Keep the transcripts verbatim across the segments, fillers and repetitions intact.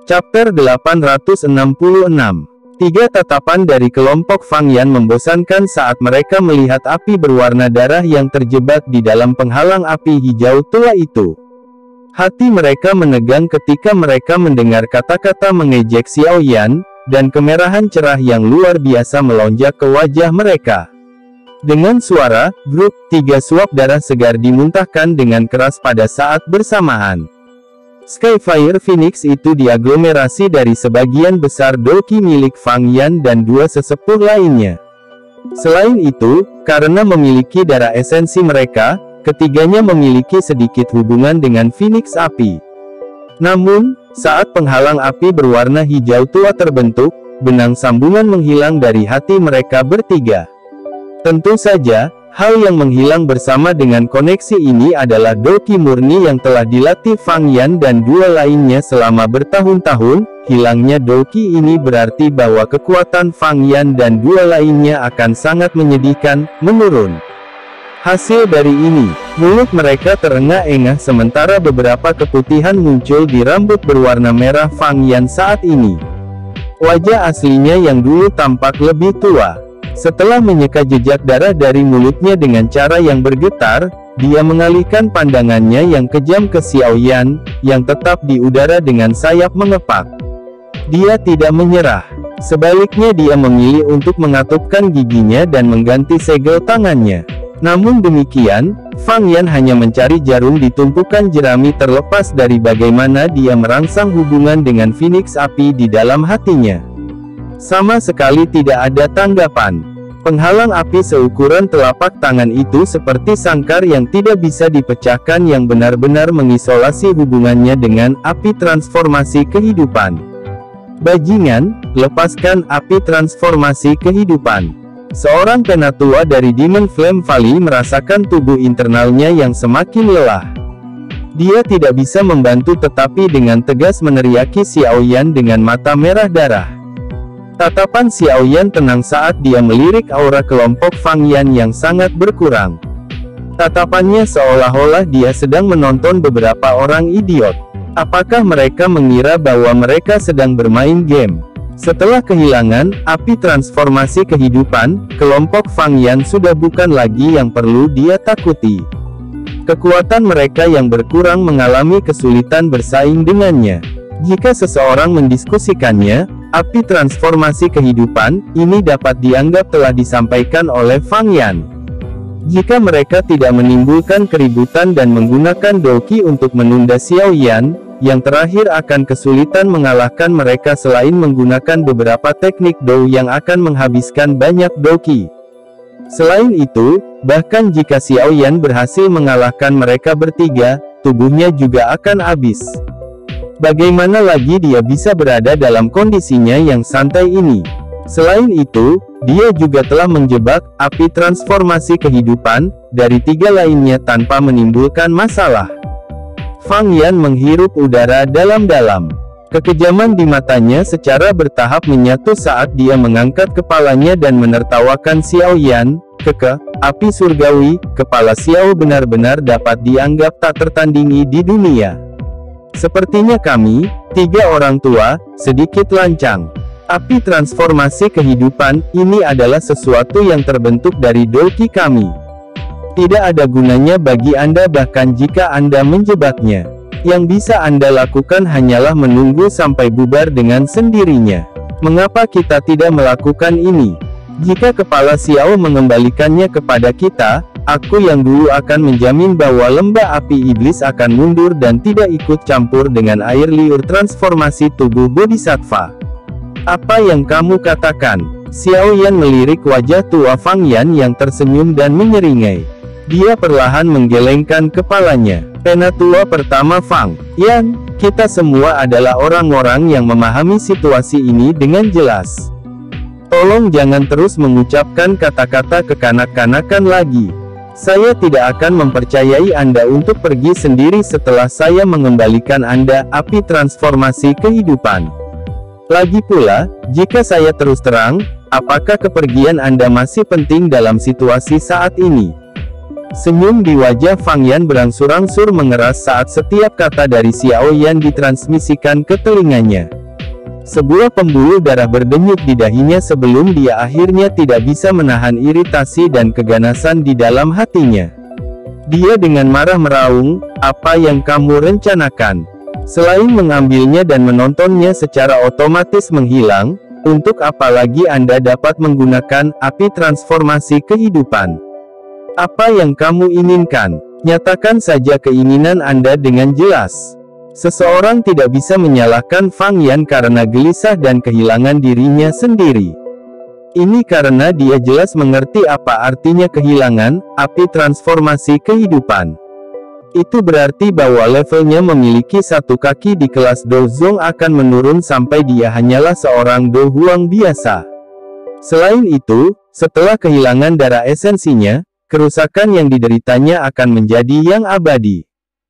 Chapter delapan ratus enam puluh enam. Tiga tatapan dari kelompok Fang Yan membosankan saat mereka melihat api berwarna darah yang terjebak di dalam penghalang api hijau tua itu. Hati mereka menegang ketika mereka mendengar kata-kata mengejek Xiao Yan, dan kemerahan cerah yang luar biasa melonjak ke wajah mereka. Dengan suara grup, tiga suap darah segar dimuntahkan dengan keras pada saat bersamaan. Skyfire Phoenix itu diaglomerasi dari sebagian besar doki milik Fang Yan dan dua sesepuh lainnya. Selain itu, karena memiliki darah esensi mereka, ketiganya memiliki sedikit hubungan dengan Phoenix api. Namun, saat penghalang api berwarna hijau tua terbentuk, benang sambungan menghilang dari hati mereka bertiga. Tentu saja, hal yang menghilang bersama dengan koneksi ini adalah doki murni yang telah dilatih Fang Yan dan dua lainnya selama bertahun-tahun. Hilangnya doki ini berarti bahwa kekuatan Fang Yan dan dua lainnya akan sangat menyedihkan, menurun. Hasil dari ini, mulut mereka terengah-engah sementara beberapa keputihan muncul di rambut berwarna merah Fang Yan saat ini. Wajah aslinya yang dulu tampak lebih tua. Setelah menyeka jejak darah dari mulutnya dengan cara yang bergetar, dia mengalihkan pandangannya yang kejam ke Xiao Yan, yang tetap di udara dengan sayap mengepak. Dia tidak menyerah. Sebaliknya dia memilih untuk mengatupkan giginya dan mengganti segel tangannya. Namun demikian, Fang Yan hanya mencari jarum di tumpukan jerami terlepas dari bagaimana dia merangsang hubungan dengan Phoenix api di dalam hatinya. Sama sekali tidak ada tanggapan. Penghalang api seukuran telapak tangan itu seperti sangkar yang tidak bisa dipecahkan yang benar-benar mengisolasi hubungannya dengan api transformasi kehidupan. Bajingan, lepaskan api transformasi kehidupan. Seorang penatua dari Demon Flame Valley merasakan tubuh internalnya yang semakin lelah. Dia tidak bisa membantu tetapi dengan tegas meneriaki Xiao Yan dengan mata merah darah. Tatapan Xiao Yan tenang saat dia melirik aura kelompok Fang Yan yang sangat berkurang. Tatapannya seolah-olah dia sedang menonton beberapa orang idiot. Apakah mereka mengira bahwa mereka sedang bermain game? Setelah kehilangan api transformasi kehidupan, kelompok Fang Yan sudah bukan lagi yang perlu dia takuti. Kekuatan mereka yang berkurang mengalami kesulitan bersaing dengannya. Jika seseorang mendiskusikannya, api transformasi kehidupan ini dapat dianggap telah disampaikan oleh Fang Yan. Jika mereka tidak menimbulkan keributan dan menggunakan doki untuk menunda Xiao Yan, yang terakhir akan kesulitan mengalahkan mereka selain menggunakan beberapa teknik dou yang akan menghabiskan banyak doki. Selain itu, bahkan jika Xiao Yan berhasil mengalahkan mereka bertiga, tubuhnya juga akan habis. Bagaimana lagi dia bisa berada dalam kondisinya yang santai ini? Selain itu, dia juga telah menjebak api transformasi kehidupan dari tiga lainnya tanpa menimbulkan masalah. Fang Yan menghirup udara dalam-dalam. Kekejaman di matanya secara bertahap menyatu saat dia mengangkat kepalanya dan menertawakan Xiao Yan. Keke, api surgawi, kepala Xiao benar-benar dapat dianggap tak tertandingi di dunia. Sepertinya kami, tiga orang tua, sedikit lancang. Api transformasi kehidupan, ini adalah sesuatu yang terbentuk dari doki kami. Tidak ada gunanya bagi Anda bahkan jika Anda menjebaknya. Yang bisa Anda lakukan hanyalah menunggu sampai bubar dengan sendirinya. Mengapa kita tidak melakukan ini? Jika kepala Xiao mengembalikannya kepada kita, aku yang dulu akan menjamin bahwa lembah api iblis akan mundur dan tidak ikut campur dengan air liur transformasi tubuh bodhisattva. Apa yang kamu katakan? Xiao Yan melirik wajah tua Fang Yan yang tersenyum dan menyeringai. Dia perlahan menggelengkan kepalanya. Penatua pertama Fang Yan, kita semua adalah orang-orang yang memahami situasi ini dengan jelas. Tolong jangan terus mengucapkan kata-kata kekanak-kanakan lagi. Saya tidak akan mempercayai Anda untuk pergi sendiri setelah saya mengembalikan Anda api transformasi kehidupan. Lagi pula, jika saya terus terang, apakah kepergian Anda masih penting dalam situasi saat ini? Senyum di wajah Fang Yan berangsur-angsur mengeras saat setiap kata dari Xiao Yan ditransmisikan ke telinganya. Sebuah pembuluh darah berdenyut di dahinya sebelum dia akhirnya tidak bisa menahan iritasi dan keganasan di dalam hatinya. Dia dengan marah meraung, "Apa yang kamu rencanakan? Selain mengambilnya dan menontonnya secara otomatis menghilang, untuk apa lagi Anda dapat menggunakan api transformasi kehidupan? Apa yang kamu inginkan? Nyatakan saja keinginan Anda dengan jelas." Seseorang tidak bisa menyalahkan Fang Yan karena gelisah dan kehilangan dirinya sendiri. Ini karena dia jelas mengerti apa artinya kehilangan api transformasi kehidupan. Itu berarti bahwa levelnya memiliki satu kaki di kelas Do Zong akan menurun sampai dia hanyalah seorang Do Huang biasa. Selain itu, setelah kehilangan darah esensinya, kerusakan yang dideritanya akan menjadi yang abadi.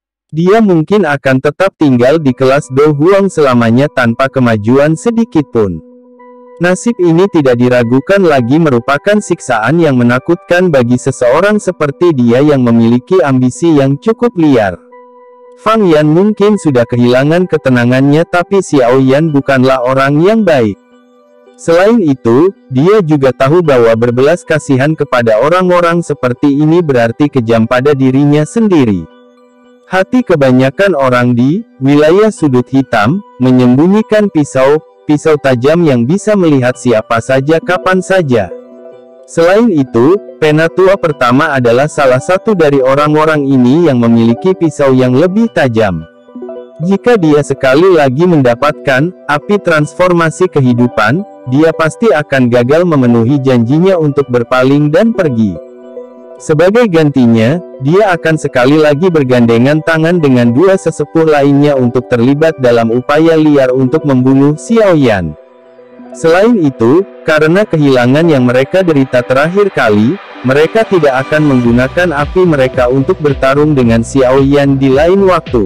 Dia mungkin akan tetap tinggal di kelas Do Huang selamanya tanpa kemajuan sedikitpun. Nasib ini tidak diragukan lagi merupakan siksaan yang menakutkan bagi seseorang seperti dia yang memiliki ambisi yang cukup liar. Fang Yan mungkin sudah kehilangan ketenangannya, tapi Xiao Yan bukanlah orang yang baik. Selain itu, dia juga tahu bahwa berbelas kasihan kepada orang-orang seperti ini berarti kejam pada dirinya sendiri. Hati kebanyakan orang di wilayah sudut hitam menyembunyikan pisau, pisau tajam yang bisa melihat siapa saja kapan saja. Selain itu, Penatua pertama adalah salah satu dari orang-orang ini yang memiliki pisau yang lebih tajam. Jika dia sekali lagi mendapatkan api transformasi kehidupan, dia pasti akan gagal memenuhi janjinya untuk berpaling dan pergi. Sebagai gantinya, dia akan sekali lagi bergandengan tangan dengan dua sesepuh lainnya untuk terlibat dalam upaya liar untuk membunuh Xiao Yan. Selain itu, karena kehilangan yang mereka derita terakhir kali, mereka tidak akan menggunakan api mereka untuk bertarung dengan Xiao Yan di lain waktu.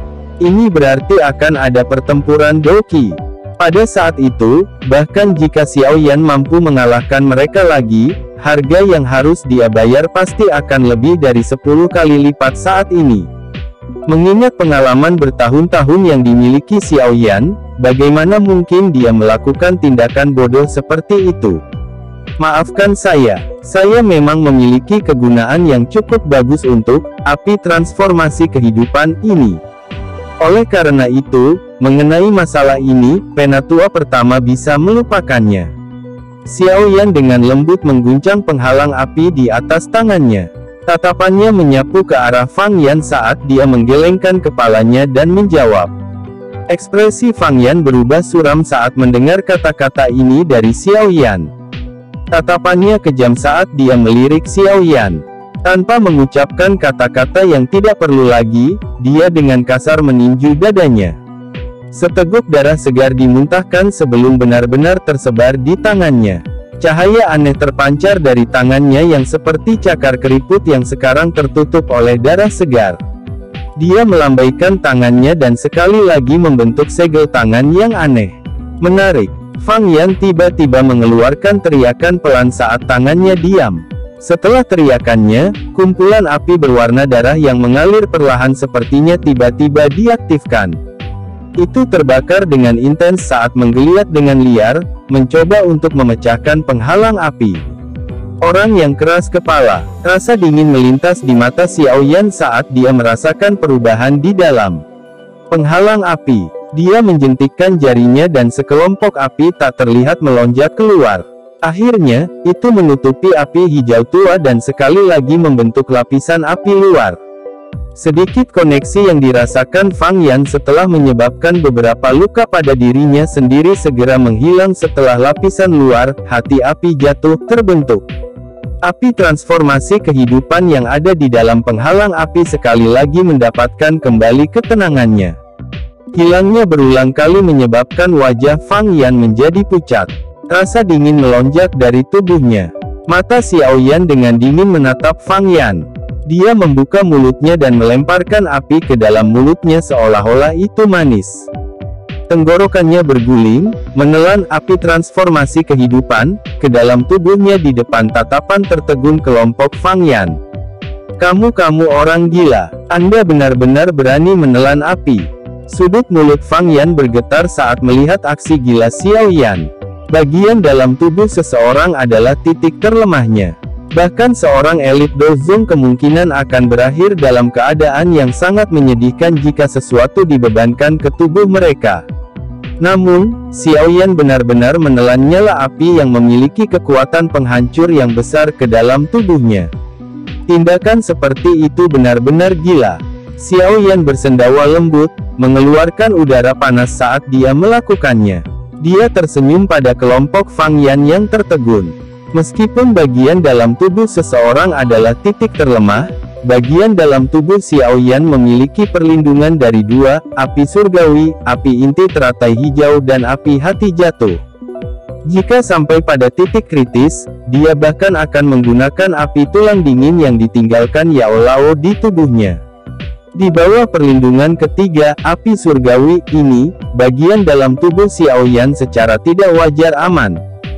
Ini berarti akan ada pertempuran Doqi. Pada saat itu, bahkan jika Xiao Yan mampu mengalahkan mereka lagi, harga yang harus dia bayar pasti akan lebih dari sepuluh kali lipat saat ini. Mengingat pengalaman bertahun-tahun yang dimiliki Xiao Yan, bagaimana mungkin dia melakukan tindakan bodoh seperti itu? Maafkan saya, saya memang memiliki kegunaan yang cukup bagus untuk api transformasi kehidupan ini. Oleh karena itu, mengenai masalah ini, Penatua pertama bisa melupakannya. Xiao Yan dengan lembut mengguncang penghalang api di atas tangannya. Tatapannya menyapu ke arah Fang Yan saat dia menggelengkan kepalanya dan menjawab. Ekspresi Fang Yan berubah suram saat mendengar kata-kata ini dari Xiao Yan. Tatapannya kejam saat dia melirik Xiao Yan. Tanpa mengucapkan kata-kata yang tidak perlu lagi, dia dengan kasar meninju dadanya. Seteguk darah segar dimuntahkan sebelum benar-benar tersebar di tangannya. Cahaya aneh terpancar dari tangannya yang seperti cakar keriput yang sekarang tertutup oleh darah segar. Dia melambaikan tangannya dan sekali lagi membentuk segel tangan yang aneh. Menarik. Fang Yan tiba-tiba mengeluarkan teriakan pelan saat tangannya diam. Setelah teriakannya, kumpulan api berwarna darah yang mengalir perlahan sepertinya tiba-tiba diaktifkan. Itu terbakar dengan intens saat menggeliat dengan liar, mencoba untuk memecahkan penghalang api. Orang yang keras kepala, rasa dingin melintas di mata Xiao Yan saat dia merasakan perubahan di dalam penghalang api. Dia menjentikkan jarinya dan sekelompok api tak terlihat melonjak keluar. Akhirnya, itu menutupi api hijau tua dan sekali lagi membentuk lapisan api luar. Sedikit koneksi yang dirasakan Fang Yan setelah menyebabkan beberapa luka pada dirinya sendiri segera menghilang setelah lapisan luar, hati api jatuh, terbentuk. Api transformasi kehidupan yang ada di dalam penghalang api sekali lagi mendapatkan kembali ketenangannya. Hilangnya berulang kali menyebabkan wajah Fang Yan menjadi pucat. Rasa dingin melonjak dari tubuhnya. Mata Xiao Yan dengan dingin menatap Fang Yan. Dia membuka mulutnya dan melemparkan api ke dalam mulutnya seolah-olah itu manis. Tenggorokannya berguling, menelan api transformasi kehidupan ke dalam tubuhnya di depan tatapan tertegun kelompok Fang Yan. Kamu-kamu orang gila, Anda benar-benar berani menelan api. Sudut mulut Fang Yan bergetar saat melihat aksi gila Xiao Yan. Bagian dalam tubuh seseorang adalah titik terlemahnya. Bahkan seorang elit Dozong kemungkinan akan berakhir dalam keadaan yang sangat menyedihkan jika sesuatu dibebankan ke tubuh mereka. Namun, Xiao Yan benar-benar menelan nyala api yang memiliki kekuatan penghancur yang besar ke dalam tubuhnya. Tindakan seperti itu benar-benar gila. Xiao Yan bersendawa lembut, mengeluarkan udara panas saat dia melakukannya. Dia tersenyum pada kelompok Fang Yan yang tertegun. Meskipun bagian dalam tubuh seseorang adalah titik terlemah, bagian dalam tubuh Xiao Yan memiliki perlindungan dari dua, api surgawi, api inti teratai hijau dan api hati jatuh. Jika sampai pada titik kritis, dia bahkan akan menggunakan api tulang dingin yang ditinggalkan Yao Lao di tubuhnya. Di bawah perlindungan ketiga, api surgawi, ini, bagian dalam tubuh Xiao Yan secara tidak wajar aman.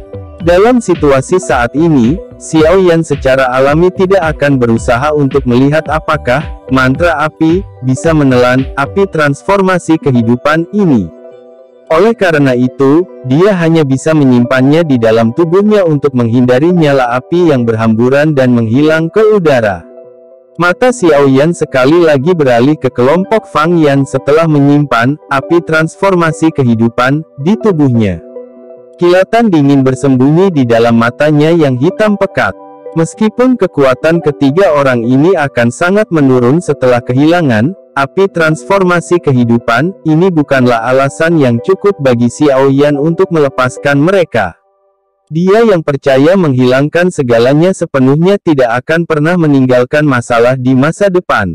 Dalam situasi saat ini, Xiao Yan secara alami tidak akan berusaha untuk melihat apakah mantra api bisa menelan api transformasi kehidupan ini. Oleh karena itu, dia hanya bisa menyimpannya di dalam tubuhnya untuk menghindari nyala api yang berhamburan dan menghilang ke udara. Mata Xiao Yan sekali lagi beralih ke kelompok Fang Yan setelah menyimpan api transformasi kehidupan di tubuhnya. Kilatan dingin bersembunyi di dalam matanya yang hitam pekat. Meskipun kekuatan ketiga orang ini akan sangat menurun setelah kehilangan api transformasi kehidupan, ini bukanlah alasan yang cukup bagi Xiao Yan untuk melepaskan mereka. Dia yang percaya menghilangkan segalanya sepenuhnya tidak akan pernah meninggalkan masalah di masa depan.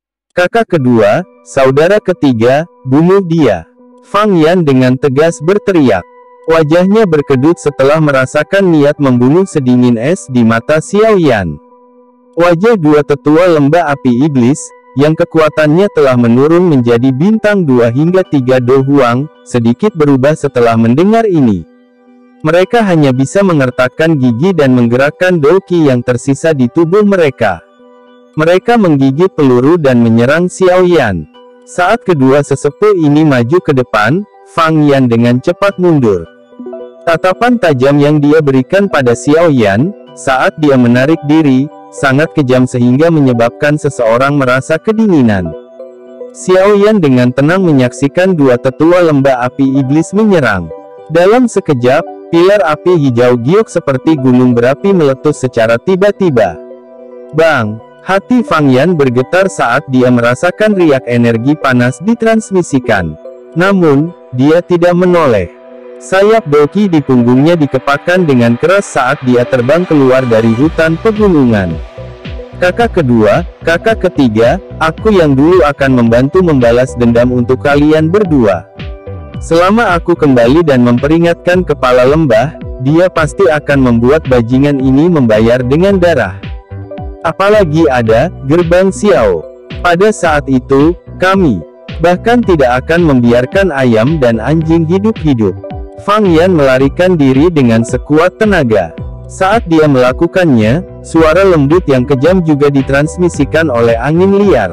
Kakak kedua, saudara ketiga, bunuh dia. Fang Yan dengan tegas berteriak. Wajahnya berkedut setelah merasakan niat membunuh sedingin es di mata Xiao Yan. Wajah dua tetua lembah api iblis, yang kekuatannya telah menurun menjadi bintang dua hingga tiga Do Huang, sedikit berubah setelah mendengar ini. Mereka hanya bisa mengertakkan gigi dan menggerakkan Do Qi yang tersisa di tubuh mereka. Mereka menggigit peluru dan menyerang Xiao Yan. Saat kedua sesepuh ini maju ke depan, Fang Yan dengan cepat mundur. Tatapan tajam yang dia berikan pada Xiao Yan, saat dia menarik diri, sangat kejam sehingga menyebabkan seseorang merasa kedinginan. Xiao Yan dengan tenang menyaksikan dua tetua lembah api iblis menyerang. Dalam sekejap, pilar api hijau giok seperti gunung berapi meletus secara tiba-tiba. Bang! Hati Fang Yan bergetar saat dia merasakan riak energi panas ditransmisikan. Namun, dia tidak menoleh. Sayap Do Qi di punggungnya dikepakkan dengan keras saat dia terbang keluar dari hutan pegunungan. Kakak kedua, kakak ketiga, aku yang dulu akan membantu membalas dendam untuk kalian berdua. Selama aku kembali dan memperingatkan kepala lembah, dia pasti akan membuat bajingan ini membayar dengan darah. Apalagi ada gerbang Xiao. Pada saat itu, kami bahkan tidak akan membiarkan ayam dan anjing hidup-hidup. Fang Yan melarikan diri dengan sekuat tenaga. Saat dia melakukannya, suara lembut yang kejam juga ditransmisikan oleh angin liar.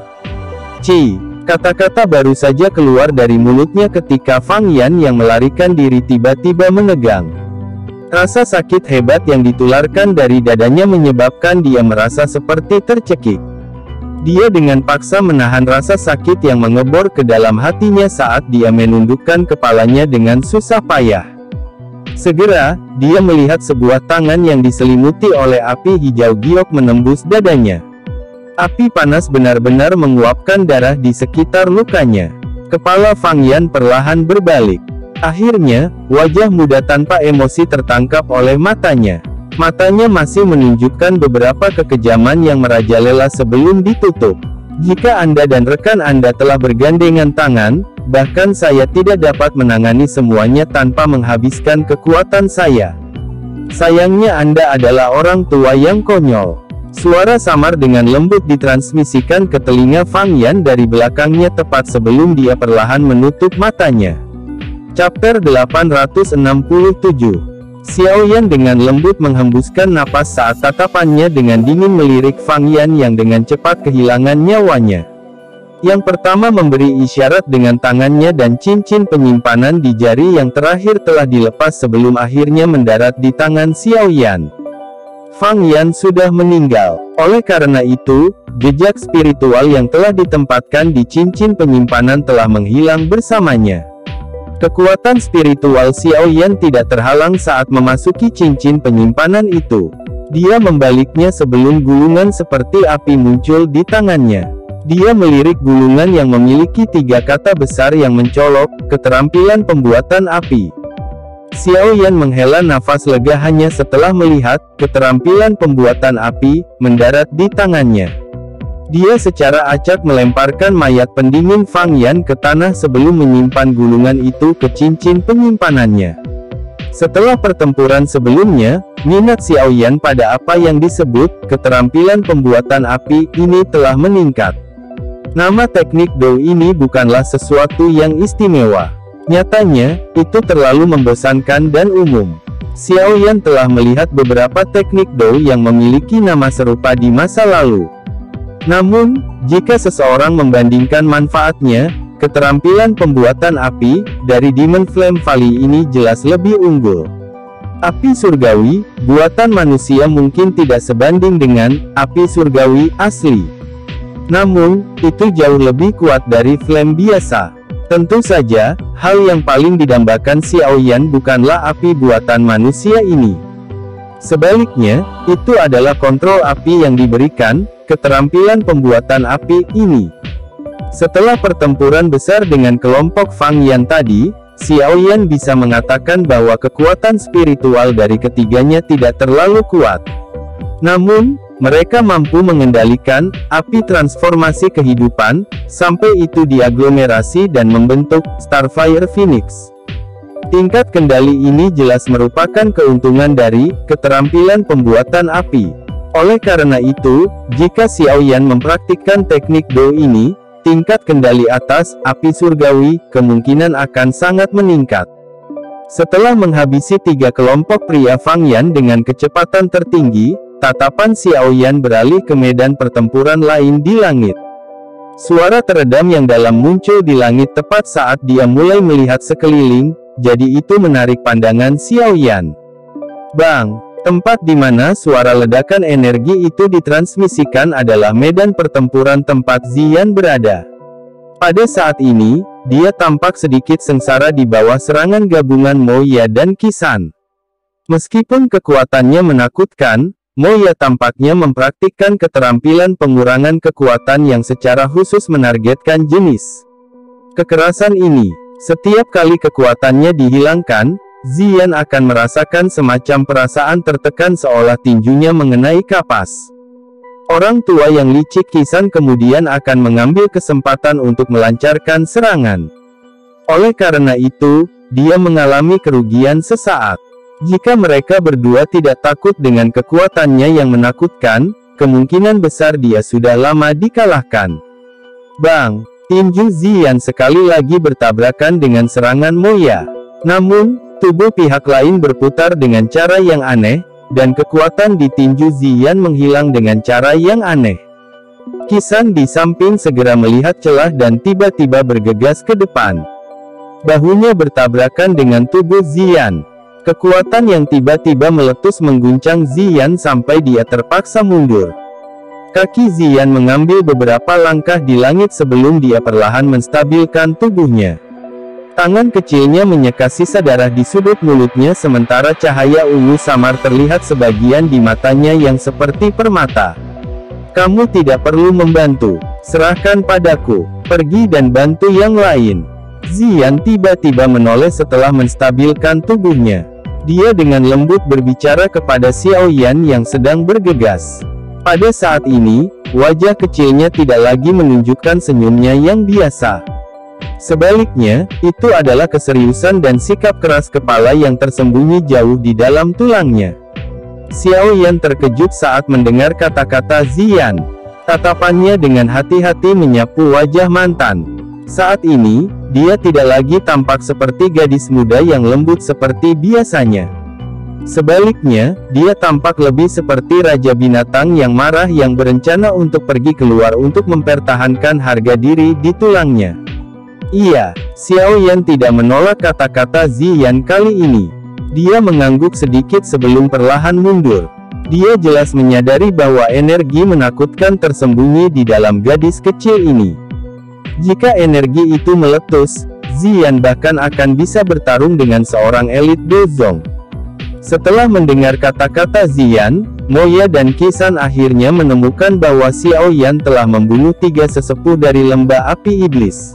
Ci, kata-kata baru saja keluar dari mulutnya ketika Fang Yan yang melarikan diri tiba-tiba menegang. Rasa sakit hebat yang ditularkan dari dadanya menyebabkan dia merasa seperti tercekik. Dia dengan paksa menahan rasa sakit yang mengebor ke dalam hatinya saat dia menundukkan kepalanya dengan susah payah. Segera, dia melihat sebuah tangan yang diselimuti oleh api hijau giok menembus dadanya. Api panas benar-benar menguapkan darah di sekitar lukanya. Kepala Fang Yan perlahan berbalik. Akhirnya, wajah muda tanpa emosi tertangkap oleh matanya. Matanya masih menunjukkan beberapa kekejaman yang merajalela sebelum ditutup. Jika Anda dan rekan Anda telah bergandengan tangan, bahkan saya tidak dapat menangani semuanya tanpa menghabiskan kekuatan saya. Sayangnya Anda adalah orang tua yang konyol. Suara samar dengan lembut ditransmisikan ke telinga Fang Yan dari belakangnya tepat sebelum dia perlahan menutup matanya. Chapter delapan ratus enam puluh tujuh. Xiao Yan dengan lembut menghembuskan napas saat tatapannya dengan dingin melirik Fang Yan yang dengan cepat kehilangan nyawanya. Yang pertama memberi isyarat dengan tangannya dan cincin penyimpanan di jari yang terakhir telah dilepas sebelum akhirnya mendarat di tangan Xiao Yan. Fang Yan sudah meninggal. Oleh karena itu, jejak spiritual yang telah ditempatkan di cincin penyimpanan telah menghilang bersamanya. Kekuatan spiritual Xiao Yan tidak terhalang saat memasuki cincin penyimpanan itu. Dia membaliknya sebelum gulungan seperti api muncul di tangannya. Dia melirik gulungan yang memiliki tiga kata besar yang mencolok, keterampilan pembuatan api. Xiao Yan menghela nafas lega hanya setelah melihat keterampilan pembuatan api mendarat di tangannya. Dia secara acak melemparkan mayat pendingin Fang Yan ke tanah sebelum menyimpan gulungan itu ke cincin penyimpanannya. Setelah pertempuran sebelumnya, minat Xiao Yan pada apa yang disebut keterampilan pembuatan api ini telah meningkat. Nama teknik Dou ini bukanlah sesuatu yang istimewa. Nyatanya, itu terlalu membosankan dan umum. Xiao Yan telah melihat beberapa teknik Dou yang memiliki nama serupa di masa lalu. Namun, jika seseorang membandingkan manfaatnya, keterampilan pembuatan api dari Demon Flame Valley ini jelas lebih unggul. Api surgawi, buatan manusia mungkin tidak sebanding dengan api surgawi asli. Namun, itu jauh lebih kuat dari flame biasa. Tentu saja, hal yang paling didambakan Xiao Yan bukanlah api buatan manusia ini. Sebaliknya, itu adalah kontrol api yang diberikan, keterampilan pembuatan api ini. Setelah pertempuran besar dengan kelompok Fang Yan tadi, Xiao Yan bisa mengatakan bahwa kekuatan spiritual dari ketiganya tidak terlalu kuat. Namun, mereka mampu mengendalikan api transformasi kehidupan, sampai itu diaglomerasi dan membentuk Starfire Phoenix. Tingkat kendali ini jelas merupakan keuntungan dari keterampilan pembuatan api. Oleh karena itu, jika Xiao Yan mempraktikkan teknik Dou ini, tingkat kendali atas api surgawi kemungkinan akan sangat meningkat. Setelah menghabisi tiga kelompok pria Fang Yan dengan kecepatan tertinggi, tatapan Xiao Yan beralih ke medan pertempuran lain di langit. Suara teredam yang dalam muncul di langit tepat saat dia mulai melihat sekeliling, jadi itu menarik pandangan Xiao Yan. Bang! Tempat di mana suara ledakan energi itu ditransmisikan adalah medan pertempuran tempat Ziyan berada. Pada saat ini, dia tampak sedikit sengsara di bawah serangan gabungan Moya dan Qisan. Meskipun kekuatannya menakutkan, Moya tampaknya mempraktikkan keterampilan pengurangan kekuatan yang secara khusus menargetkan jenis kekerasan ini. Setiap kali kekuatannya dihilangkan, Ziyan akan merasakan semacam perasaan tertekan seolah tinjunya mengenai kapas. Orang tua yang licik Qisan kemudian akan mengambil kesempatan untuk melancarkan serangan. Oleh karena itu, dia mengalami kerugian sesaat. Jika mereka berdua tidak takut dengan kekuatannya yang menakutkan, kemungkinan besar dia sudah lama dikalahkan. Bang! Tinju Ziyan sekali lagi bertabrakan dengan serangan Moya. Namun, tubuh pihak lain berputar dengan cara yang aneh, dan kekuatan di tinju Ziyan menghilang dengan cara yang aneh. Qisan di samping segera melihat celah dan tiba-tiba bergegas ke depan. Bahunya bertabrakan dengan tubuh Ziyan. Kekuatan yang tiba-tiba meletus mengguncang Ziyan sampai dia terpaksa mundur. Kaki Ziyan mengambil beberapa langkah di langit sebelum dia perlahan menstabilkan tubuhnya. Tangan kecilnya menyeka sisa darah di sudut mulutnya sementara cahaya ungu samar terlihat sebagian di matanya yang seperti permata. Kamu tidak perlu membantu. Serahkan padaku. Pergi dan bantu yang lain. Ziyan tiba-tiba menoleh setelah menstabilkan tubuhnya. Dia dengan lembut berbicara kepada Xiao Yan yang sedang bergegas. Pada saat ini, wajah kecilnya tidak lagi menunjukkan senyumnya yang biasa. Sebaliknya, itu adalah keseriusan dan sikap keras kepala yang tersembunyi jauh di dalam tulangnya. Xiao Yan terkejut saat mendengar kata-kata Ziyan. Tatapannya dengan hati-hati menyapu wajah mantan. Saat ini, dia tidak lagi tampak seperti gadis muda yang lembut seperti biasanya. Sebaliknya, dia tampak lebih seperti raja binatang yang marah yang berencana untuk pergi keluar untuk mempertahankan harga diri di tulangnya. Iya, Xiao Yan tidak menolak kata-kata Ziyan kali ini. Dia mengangguk sedikit sebelum perlahan mundur. Dia jelas menyadari bahwa energi menakutkan tersembunyi di dalam gadis kecil ini. Jika energi itu meletus, Ziyan bahkan akan bisa bertarung dengan seorang elit Dozong. Setelah mendengar kata-kata Ziyan, Moya dan Qisan akhirnya menemukan bahwa Xiao Yan telah membunuh tiga sesepuh dari lembah api iblis.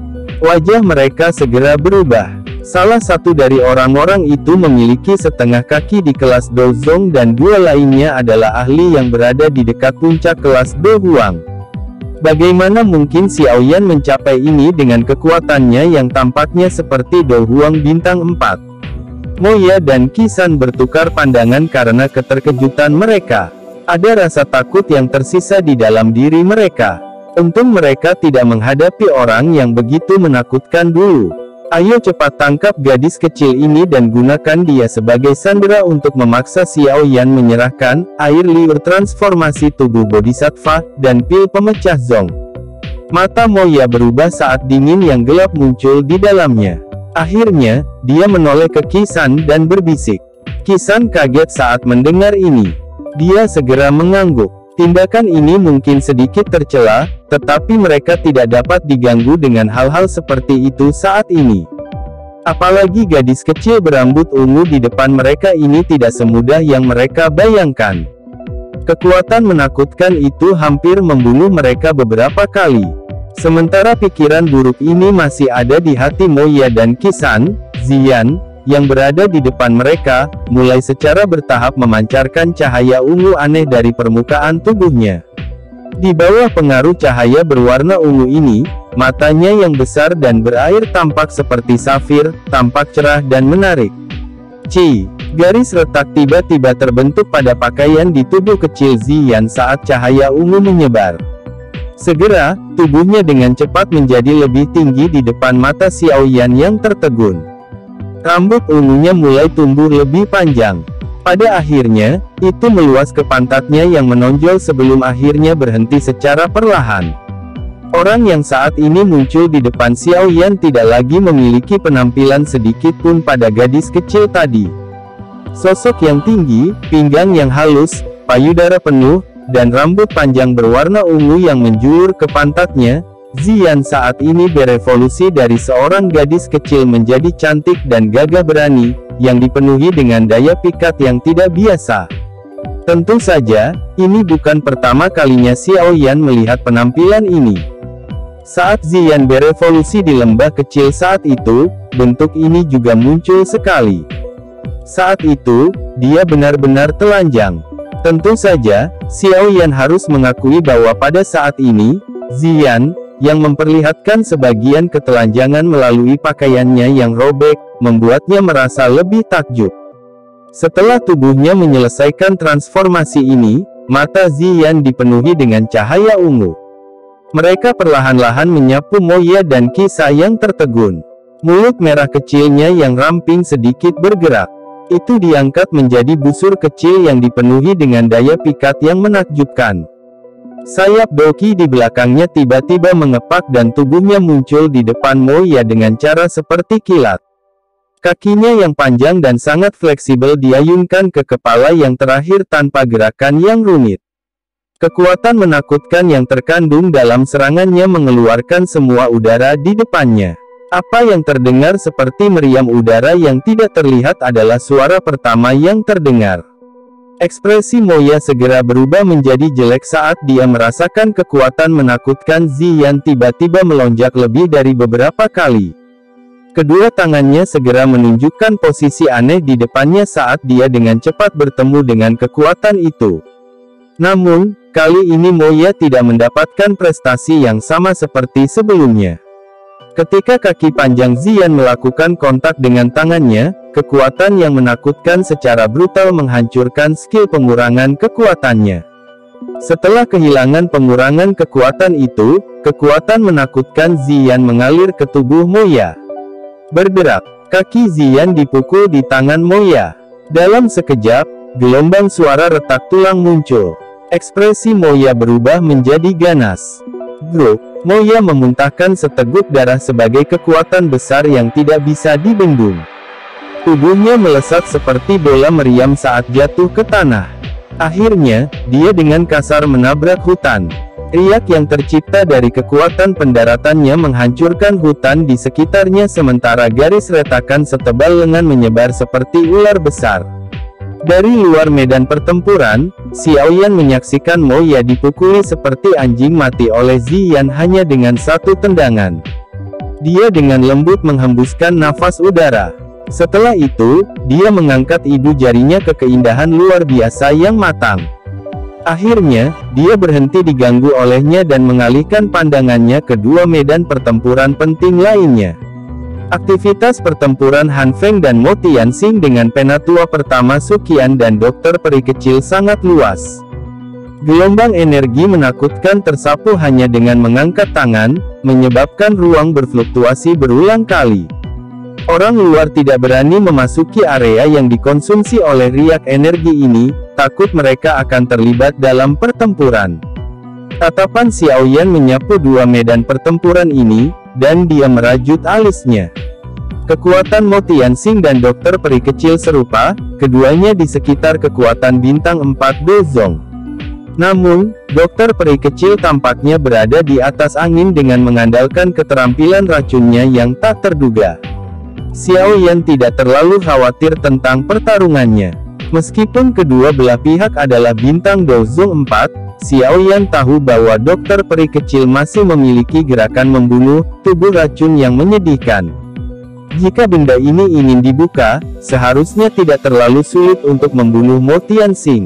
Wajah mereka segera berubah. Salah satu dari orang-orang itu memiliki setengah kaki di kelas Dozong dan dua lainnya adalah ahli yang berada di dekat puncak kelas Do Huang. Bagaimana mungkin Xiao Yan mencapai ini dengan kekuatannya yang tampaknya seperti Do Huang bintang empat? Moya dan Qisan bertukar pandangan karena keterkejutan mereka. Ada rasa takut yang tersisa di dalam diri mereka. Untung mereka tidak menghadapi orang yang begitu menakutkan dulu. Ayo cepat tangkap gadis kecil ini dan gunakan dia sebagai sandera untuk memaksa Xiao Yan menyerahkan air liur transformasi tubuh bodhisattva dan pil pemecah zong. Mata Moya berubah saat dingin yang gelap muncul di dalamnya. Akhirnya, dia menoleh ke Qisan dan berbisik. Qisan kaget saat mendengar ini. Dia segera mengangguk. Tindakan ini mungkin sedikit tercela, tetapi mereka tidak dapat diganggu dengan hal-hal seperti itu saat ini. Apalagi gadis kecil berambut ungu di depan mereka ini tidak semudah yang mereka bayangkan. Kekuatan menakutkan itu hampir membunuh mereka beberapa kali. Sementara pikiran buruk ini masih ada di hati Moya dan Qisan, Ziyan, yang berada di depan mereka, mulai secara bertahap memancarkan cahaya ungu aneh dari permukaan tubuhnya. Di bawah pengaruh cahaya berwarna ungu ini, matanya yang besar dan berair tampak seperti safir, tampak cerah dan menarik. Ci, garis retak tiba-tiba terbentuk pada pakaian di tubuh kecil Ziyan saat cahaya ungu menyebar. Segera, tubuhnya dengan cepat menjadi lebih tinggi di depan mata Xiao Yan yang tertegun. Rambut ungunya mulai tumbuh lebih panjang. Pada akhirnya, itu meluas ke pantatnya yang menonjol sebelum akhirnya berhenti secara perlahan. Orang yang saat ini muncul di depan Xiao Yan tidak lagi memiliki penampilan sedikit pun pada gadis kecil tadi. Sosok yang tinggi, pinggang yang halus, payudara penuh, dan rambut panjang berwarna ungu yang menjulur ke pantatnya, Ziyan saat ini berevolusi dari seorang gadis kecil menjadi cantik dan gagah berani, yang dipenuhi dengan daya pikat yang tidak biasa. Tentu saja, ini bukan pertama kalinya Xiao Yan melihat penampilan ini. Saat Ziyan berevolusi di lembah kecil saat itu, bentuk ini juga muncul sekali. Saat itu, dia benar-benar telanjang. Tentu saja, Xiao Yan harus mengakui bahwa pada saat ini, Ziyan, yang memperlihatkan sebagian ketelanjangan melalui pakaiannya yang robek, membuatnya merasa lebih takjub. Setelah tubuhnya menyelesaikan transformasi ini, mata Ziyan dipenuhi dengan cahaya ungu. Mereka perlahan-lahan menyapu Moya dan Qisa yang tertegun. Mulut merah kecilnya yang ramping sedikit bergerak. Itu diangkat menjadi busur kecil yang dipenuhi dengan daya pikat yang menakjubkan. Sayap Doki di belakangnya tiba-tiba mengepak dan tubuhnya muncul di depan Moya dengan cara seperti kilat. Kakinya yang panjang dan sangat fleksibel diayunkan ke kepala yang terakhir tanpa gerakan yang rumit. Kekuatan menakutkan yang terkandung dalam serangannya mengeluarkan semua udara di depannya. Apa yang terdengar seperti meriam udara yang tidak terlihat adalah suara pertama yang terdengar. Ekspresi Moya segera berubah menjadi jelek saat dia merasakan kekuatan menakutkan Ziyan tiba-tiba melonjak lebih dari beberapa kali. Kedua tangannya segera menunjukkan posisi aneh di depannya saat dia dengan cepat bertemu dengan kekuatan itu. Namun, kali ini Moya tidak mendapatkan prestasi yang sama seperti sebelumnya. Ketika kaki panjang Ziyan melakukan kontak dengan tangannya, kekuatan yang menakutkan secara brutal menghancurkan skill pengurangan kekuatannya. Setelah kehilangan pengurangan kekuatan itu, kekuatan menakutkan Ziyan mengalir ke tubuh Moya. Bergerak, kaki Ziyan dipukul di tangan Moya. Dalam sekejap, gelombang suara retak tulang muncul. Ekspresi Moya berubah menjadi ganas. Grup, Moya memuntahkan seteguk darah sebagai kekuatan besar yang tidak bisa dibendung. Tubuhnya melesat seperti bola meriam saat jatuh ke tanah. Akhirnya, dia dengan kasar menabrak hutan. Riak yang tercipta dari kekuatan pendaratannya menghancurkan hutan di sekitarnya sementara garis retakan setebal lengan menyebar seperti ular besar. Dari luar medan pertempuran, Xiaoyan menyaksikan Moya dipukuli seperti anjing mati oleh Ziyan hanya dengan satu tendangan. Dia dengan lembut menghembuskan nafas udara. Setelah itu, dia mengangkat ibu jarinya ke keindahan luar biasa yang matang. Akhirnya, dia berhenti diganggu olehnya dan mengalihkan pandangannya ke dua medan pertempuran penting lainnya. Aktivitas pertempuran Han Feng dan Mo Tianxing dengan penatua pertama Suqian dan dokter peri kecil sangat luas. Gelombang energi menakutkan tersapu hanya dengan mengangkat tangan, menyebabkan ruang berfluktuasi berulang kali. Orang luar tidak berani memasuki area yang dikonsumsi oleh riak energi ini, takut mereka akan terlibat dalam pertempuran. Tatapan Xiaoyan menyapu dua medan pertempuran ini, dan dia merajut alisnya. Kekuatan Mo Tianxing dan dokter peri kecil serupa, keduanya di sekitar kekuatan bintang empat Dozong. Namun, dokter peri kecil tampaknya berada di atas angin dengan mengandalkan keterampilan racunnya yang tak terduga. Xiaoyan tidak terlalu khawatir tentang pertarungannya. Meskipun kedua belah pihak adalah bintang Dozong empat, Xiaoyan tahu bahwa dokter peri kecil masih memiliki gerakan membunuh, tubuh racun yang menyedihkan. Jika benda ini ingin dibuka, seharusnya tidak terlalu sulit untuk membunuh Mo Tianxing.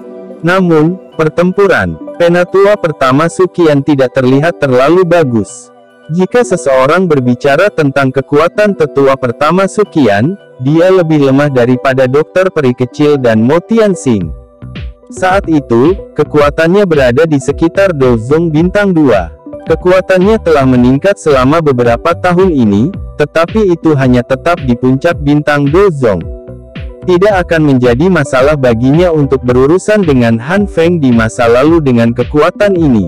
Namun, pertempuran penatua pertama Suqian tidak terlihat terlalu bagus. Jika seseorang berbicara tentang kekuatan tetua pertama Suqian, dia lebih lemah daripada dokter peri kecil dan Mo Tianxing. Saat itu, kekuatannya berada di sekitar Dozong bintang dua. Kekuatannya telah meningkat selama beberapa tahun ini, tetapi itu hanya tetap di puncak bintang Dozong. Tidak akan menjadi masalah baginya untuk berurusan dengan Han Feng di masa lalu dengan kekuatan ini.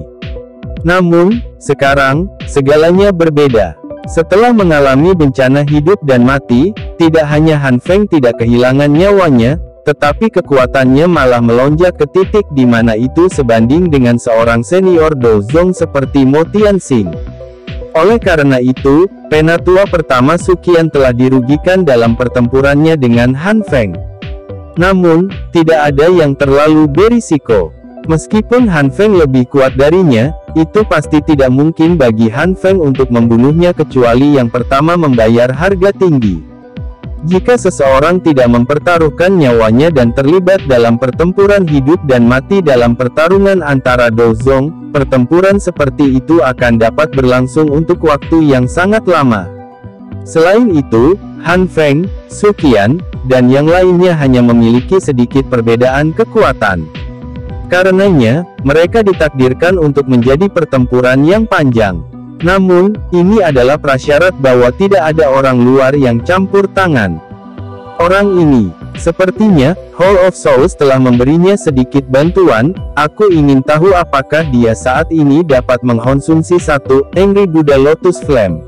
Namun, sekarang, segalanya berbeda. Setelah mengalami bencana hidup dan mati, tidak hanya Han Feng tidak kehilangan nyawanya, tetapi kekuatannya malah melonjak ke titik di mana itu sebanding dengan seorang senior Dozong seperti Mo Tianxing. Oleh karena itu, penatua pertama Suqian telah dirugikan dalam pertempurannya dengan Han Feng. Namun, tidak ada yang terlalu berisiko. Meskipun Han Feng lebih kuat darinya, itu pasti tidak mungkin bagi Han Feng untuk membunuhnya kecuali yang pertama membayar harga tinggi. Jika seseorang tidak mempertaruhkan nyawanya dan terlibat dalam pertempuran hidup dan mati dalam pertarungan antara Dozong, pertempuran seperti itu akan dapat berlangsung untuk waktu yang sangat lama. Selain itu, Han Feng, Suqian, dan yang lainnya hanya memiliki sedikit perbedaan kekuatan. Karenanya, mereka ditakdirkan untuk menjadi pertempuran yang panjang. Namun, ini adalah prasyarat bahwa tidak ada orang luar yang campur tangan. Orang ini, sepertinya, Hall of Souls telah memberinya sedikit bantuan. Aku ingin tahu apakah dia saat ini dapat mengkonsumsi satu Angry Buddha Lotus Flame.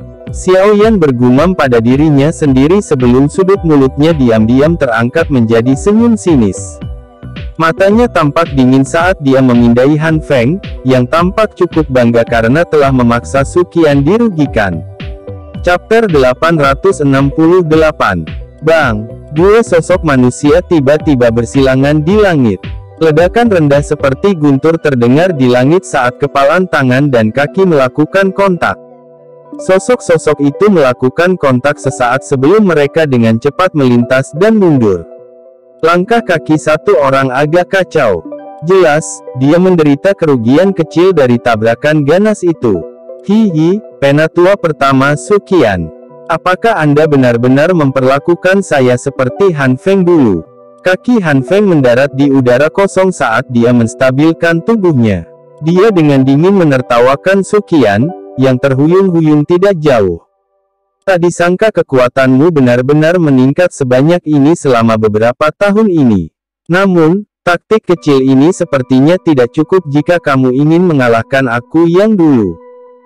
Xiaoyan bergumam pada dirinya sendiri sebelum sudut mulutnya diam-diam terangkat menjadi senyum sinis. Matanya tampak dingin saat dia memindai Han Feng, yang tampak cukup bangga karena telah memaksa Suqian dirugikan. Chapter delapan ratus enam puluh delapan. Bang! Dua sosok manusia tiba-tiba bersilangan di langit. Ledakan rendah seperti guntur terdengar di langit saat kepalan tangan dan kaki melakukan kontak. Sosok-sosok itu melakukan kontak sesaat sebelum mereka dengan cepat melintas dan mundur. Langkah kaki satu orang agak kacau. Jelas, dia menderita kerugian kecil dari tabrakan ganas itu. Hihi, penatua pertama Suqian. Apakah Anda benar-benar memperlakukan saya seperti Han Feng dulu? Kaki Han Feng mendarat di udara kosong saat dia menstabilkan tubuhnya. Dia dengan dingin menertawakan Suqian, yang terhuyung-huyung tidak jauh. Tak disangka kekuatanmu benar-benar meningkat sebanyak ini selama beberapa tahun ini. Namun, taktik kecil ini sepertinya tidak cukup jika kamu ingin mengalahkan aku yang dulu.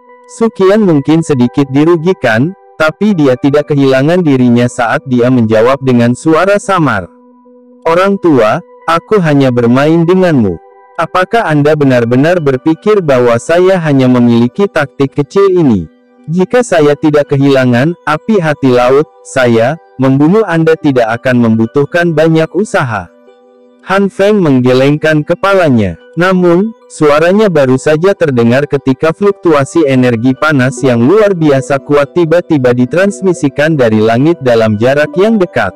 Su Qian mungkin sedikit dirugikan, tapi dia tidak kehilangan dirinya saat dia menjawab dengan suara samar. Orang tua, aku hanya bermain denganmu. Apakah Anda benar-benar berpikir bahwa saya hanya memiliki taktik kecil ini? Jika saya tidak kehilangan api hati laut, saya, membunuh Anda tidak akan membutuhkan banyak usaha. Han Feng menggelengkan kepalanya. Namun, suaranya baru saja terdengar ketika fluktuasi energi panas yang luar biasa kuat tiba-tiba ditransmisikan dari langit dalam jarak yang dekat.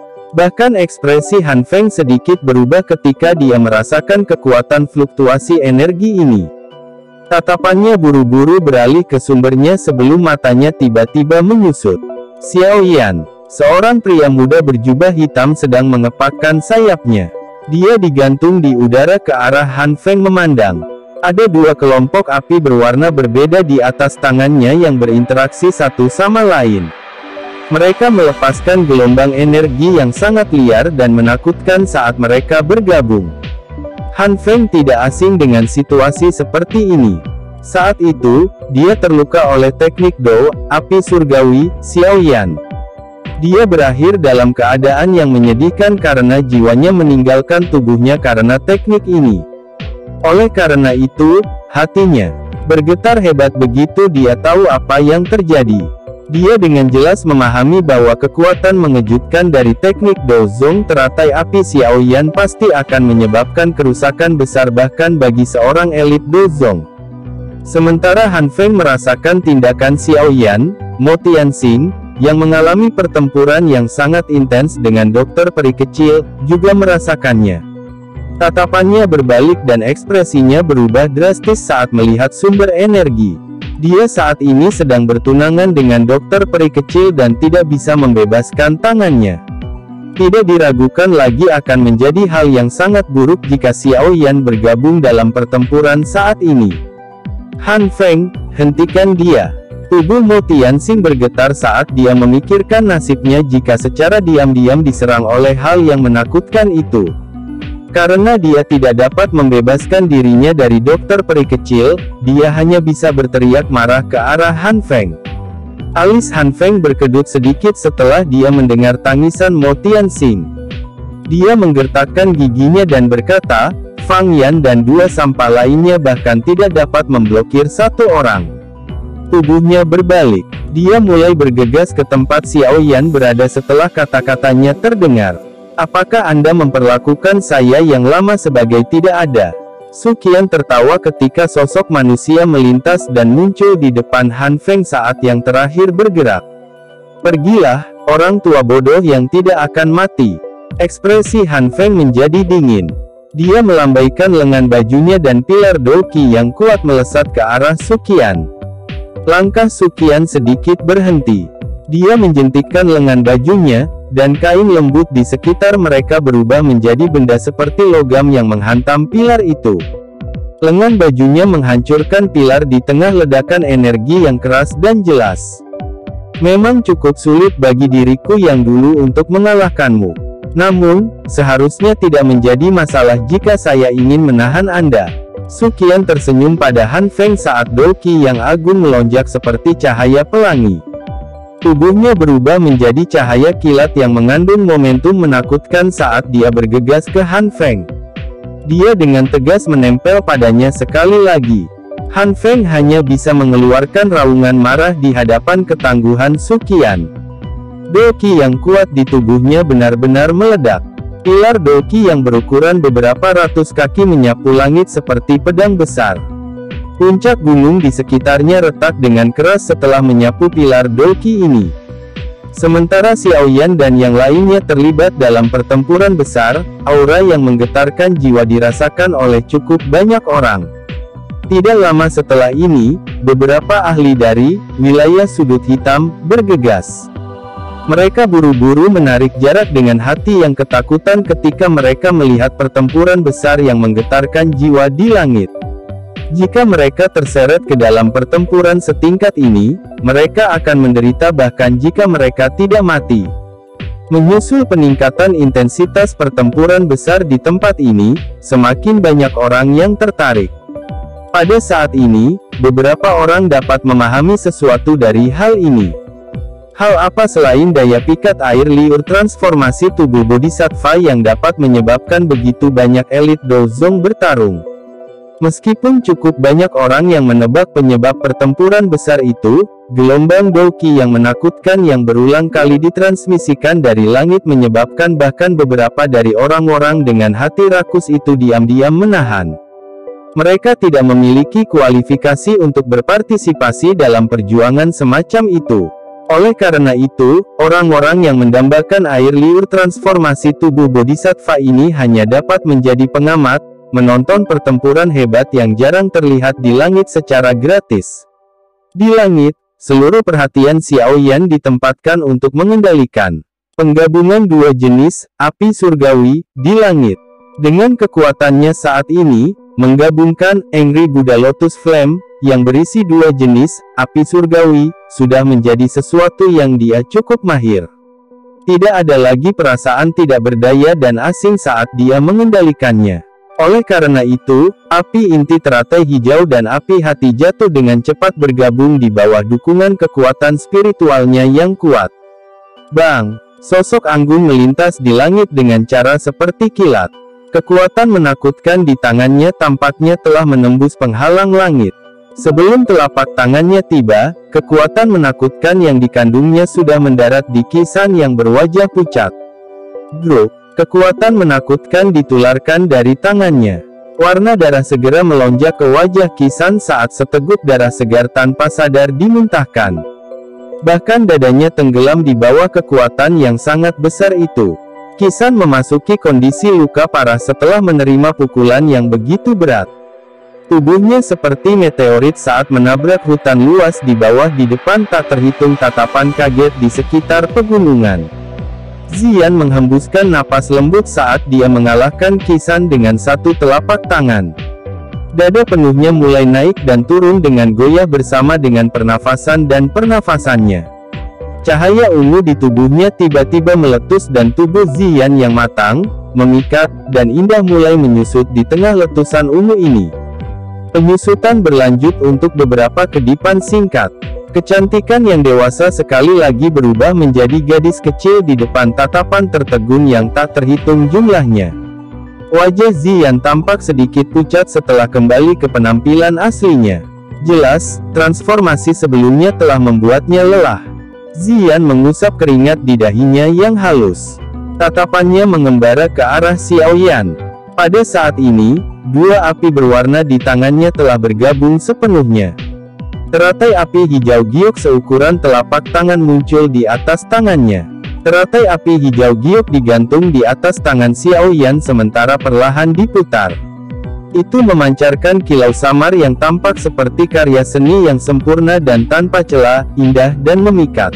Bahkan ekspresi Han Feng sedikit berubah ketika dia merasakan kekuatan fluktuasi energi ini. Tatapannya buru-buru beralih ke sumbernya sebelum matanya tiba-tiba menyusut. Xiao Yan, seorang pria muda berjubah hitam sedang mengepakkan sayapnya. Dia digantung di udara ke arah Han Feng memandang. Ada dua kelompok api berwarna berbeda di atas tangannya yang berinteraksi satu sama lain. Mereka melepaskan gelombang energi yang sangat liar dan menakutkan saat mereka bergabung. Han Feng tidak asing dengan situasi seperti ini. Saat itu, dia terluka oleh teknik Do, api surgawi, Xiao Yan. Dia berakhir dalam keadaan yang menyedihkan karena jiwanya meninggalkan tubuhnya karena teknik ini. Oleh karena itu, hatinya bergetar hebat begitu dia tahu apa yang terjadi. Dia dengan jelas memahami bahwa kekuatan mengejutkan dari teknik Dozong teratai api Xiao Yan pasti akan menyebabkan kerusakan besar bahkan bagi seorang elit Dozong. Sementara Han Feng merasakan tindakan Xiao Yan, Mo Tianxing, yang mengalami pertempuran yang sangat intens dengan dokter peri kecil, juga merasakannya. Tatapannya berbalik dan ekspresinya berubah drastis saat melihat sumber energi. Dia saat ini sedang bertunangan dengan dokter peri kecil dan tidak bisa membebaskan tangannya. Tidak diragukan lagi akan menjadi hal yang sangat buruk jika Xiao Yan bergabung dalam pertempuran saat ini. Han Feng, hentikan dia. Tubuh Mo Tianxing bergetar saat dia memikirkan nasibnya jika secara diam-diam diserang oleh hal yang menakutkan itu. Karena dia tidak dapat membebaskan dirinya dari dokter peri kecil, dia hanya bisa berteriak marah ke arah Han Feng. Alis Han Feng berkedut sedikit setelah dia mendengar tangisan Mo Tianxing. Dia menggertakkan giginya dan berkata, Fang Yan dan dua sampah lainnya bahkan tidak dapat memblokir satu orang. Tubuhnya berbalik. Dia mulai bergegas ke tempat Xiao Yan berada setelah kata-katanya terdengar. Apakah Anda memperlakukan saya yang lama sebagai tidak ada? Su Qian tertawa ketika sosok manusia melintas dan muncul di depan Han Feng saat yang terakhir bergerak. Pergilah, orang tua bodoh yang tidak akan mati. Ekspresi Han Feng menjadi dingin. Dia melambaikan lengan bajunya dan pilar doki yang kuat melesat ke arah Su Qian. Langkah Su Qian sedikit berhenti. Dia menjentikkan lengan bajunya, dan kain lembut di sekitar mereka berubah menjadi benda seperti logam yang menghantam pilar itu. Lengan bajunya menghancurkan pilar di tengah ledakan energi yang keras dan jelas. Memang cukup sulit bagi diriku yang dulu untuk mengalahkanmu. Namun, seharusnya tidak menjadi masalah jika saya ingin menahan Anda. Su Qian tersenyum pada Han Feng saat doki yang agung melonjak seperti cahaya pelangi. Tubuhnya berubah menjadi cahaya kilat yang mengandung momentum menakutkan saat dia bergegas ke Han Feng. Dia dengan tegas menempel padanya sekali lagi. Han Feng hanya bisa mengeluarkan raungan marah di hadapan ketangguhan Su Qian. Doki yang kuat di tubuhnya benar-benar meledak. Pilar doki yang berukuran beberapa ratus kaki menyapu langit seperti pedang besar. Puncak gunung di sekitarnya retak dengan keras setelah menyapu pilar doki ini. Sementara Xiao Yan dan yang lainnya terlibat dalam pertempuran besar, aura yang menggetarkan jiwa dirasakan oleh cukup banyak orang. Tidak lama setelah ini, beberapa ahli dari wilayah sudut hitam bergegas. Mereka buru-buru menarik jarak dengan hati yang ketakutan ketika mereka melihat pertempuran besar yang menggetarkan jiwa di langit. Jika mereka terseret ke dalam pertempuran setingkat ini, mereka akan menderita bahkan jika mereka tidak mati. Menyusul peningkatan intensitas pertempuran besar di tempat ini, semakin banyak orang yang tertarik. Pada saat ini, beberapa orang dapat memahami sesuatu dari hal ini. Hal apa selain daya pikat air liur transformasi tubuh Bodhisattva yang dapat menyebabkan begitu banyak elit Dozong bertarung? Meskipun cukup banyak orang yang menebak penyebab pertempuran besar itu, gelombang Doqi yang menakutkan yang berulang kali ditransmisikan dari langit menyebabkan bahkan beberapa dari orang-orang dengan hati rakus itu diam-diam menahan. Mereka tidak memiliki kualifikasi untuk berpartisipasi dalam perjuangan semacam itu. Oleh karena itu, orang-orang yang mendambakan air liur transformasi tubuh Bodhisattva ini hanya dapat menjadi pengamat, menonton pertempuran hebat yang jarang terlihat di langit secara gratis. Di langit, seluruh perhatian Xiao Yan ditempatkan untuk mengendalikan penggabungan dua jenis api surgawi di langit. Dengan kekuatannya saat ini, menggabungkan Angry Buddha Lotus Flame yang berisi dua jenis api surgawi sudah menjadi sesuatu yang dia cukup mahir. Tidak ada lagi perasaan tidak berdaya dan asing saat dia mengendalikannya. Oleh karena itu, api inti teratai hijau dan api hati jatuh dengan cepat bergabung di bawah dukungan kekuatan spiritualnya yang kuat. Bang! Sosok Anggun melintas di langit dengan cara seperti kilat. Kekuatan menakutkan di tangannya tampaknya telah menembus penghalang langit. Sebelum telapak tangannya tiba, kekuatan menakutkan yang dikandungnya sudah mendarat di Kisan yang berwajah pucat. Grup. Kekuatan menakutkan ditularkan dari tangannya. Warna darah segera melonjak ke wajah Kisan saat seteguk darah segar tanpa sadar dimuntahkan. Bahkan dadanya tenggelam di bawah kekuatan yang sangat besar itu. Kisan memasuki kondisi luka parah setelah menerima pukulan yang begitu berat. Tubuhnya seperti meteorit saat menabrak hutan luas di bawah di depan tak terhitung tatapan kaget di sekitar pegunungan. Ziyan menghembuskan napas lembut saat dia mengalahkan Kisan dengan satu telapak tangan. Dada penuhnya mulai naik dan turun dengan goyah bersama dengan pernafasan dan pernafasannya. Cahaya ungu di tubuhnya tiba-tiba meletus dan tubuh Ziyan yang matang, memikat, dan indah mulai menyusut di tengah letusan ungu ini. Penyusutan berlanjut untuk beberapa kedipan singkat. Kecantikan yang dewasa sekali lagi berubah menjadi gadis kecil di depan tatapan tertegun yang tak terhitung jumlahnya. Wajah Ziyan tampak sedikit pucat setelah kembali ke penampilan aslinya. Jelas, transformasi sebelumnya telah membuatnya lelah. Ziyan mengusap keringat di dahinya yang halus. Tatapannya mengembara ke arah Xiao Yan. Pada saat ini, dua api berwarna di tangannya telah bergabung sepenuhnya. Teratai api hijau giok seukuran telapak tangan muncul di atas tangannya. Teratai api hijau giok digantung di atas tangan Xiao Yan sementara perlahan diputar. Itu memancarkan kilau samar yang tampak seperti karya seni yang sempurna dan tanpa celah, indah dan memikat.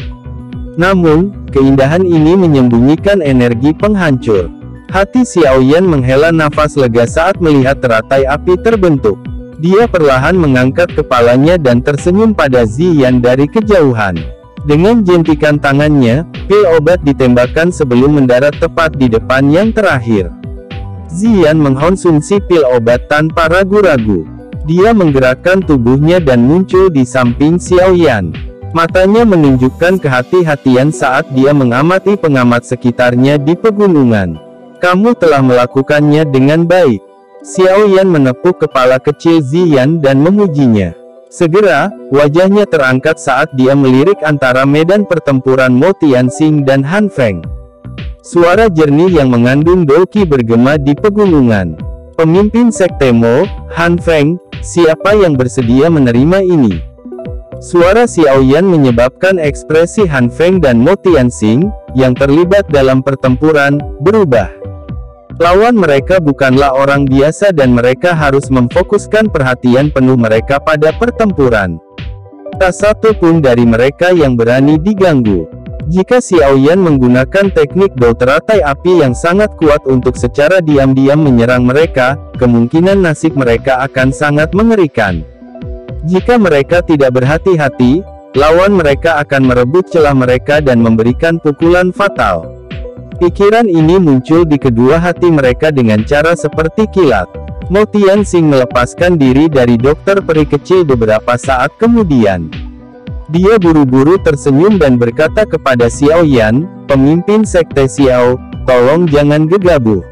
Namun, keindahan ini menyembunyikan energi penghancur. Hati Xiao Yan menghela nafas lega saat melihat teratai api terbentuk. Dia perlahan mengangkat kepalanya dan tersenyum pada Ziyan dari kejauhan. Dengan jentikan tangannya, pil obat ditembakkan sebelum mendarat tepat di depan yang terakhir. Ziyan mengkonsumsi pil obat tanpa ragu-ragu. Dia menggerakkan tubuhnya dan muncul di samping Xiao Yan. Matanya menunjukkan kehati-hatian saat dia mengamati pengamat sekitarnya di pegunungan. Kamu telah melakukannya dengan baik. Xiao Yan menepuk kepala kecil Ziyan dan memujinya. Segera, wajahnya terangkat saat dia melirik antara medan pertempuran Mo Tianxing dan Han Feng. Suara jernih yang mengandung Doqi bergema di pegunungan. Pemimpin Sekte Mo, Han Feng, siapa yang bersedia menerima ini? Suara Xiao Yan menyebabkan ekspresi Han Feng dan Mo Tianxing, yang terlibat dalam pertempuran, berubah. Lawan mereka bukanlah orang biasa dan mereka harus memfokuskan perhatian penuh mereka pada pertempuran. Tak satu pun dari mereka yang berani diganggu. Jika Xiao Yan menggunakan teknik dou teratai api yang sangat kuat untuk secara diam-diam menyerang mereka, kemungkinan nasib mereka akan sangat mengerikan. Jika mereka tidak berhati-hati, lawan mereka akan merebut celah mereka dan memberikan pukulan fatal. Pikiran ini muncul di kedua hati mereka dengan cara seperti kilat. Mo Tianxing melepaskan diri dari dokter peri kecil beberapa saat kemudian. Dia buru-buru tersenyum dan berkata kepada Xiao Yan, pemimpin sekte Xiao, tolong jangan gegabah.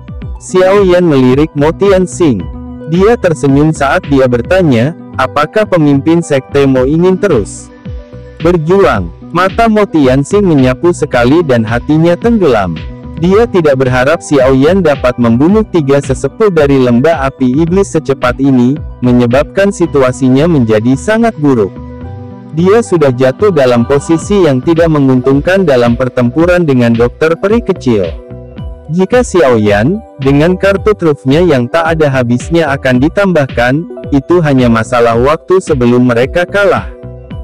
Xiao Yan melirik Mo Tianxing. Dia tersenyum saat dia bertanya, apakah pemimpin sekte Mo ingin terus berjuang? Mata Mo Tianxing menyapu sekali dan hatinya tenggelam. Dia tidak berharap Xiao Yan dapat membunuh tiga sesepuh dari lembah api iblis secepat ini, menyebabkan situasinya menjadi sangat buruk. Dia sudah jatuh dalam posisi yang tidak menguntungkan dalam pertempuran dengan dokter peri kecil. Jika Xiao Yan, dengan kartu trufnya yang tak ada habisnya akan ditambahkan, itu hanya masalah waktu sebelum mereka kalah.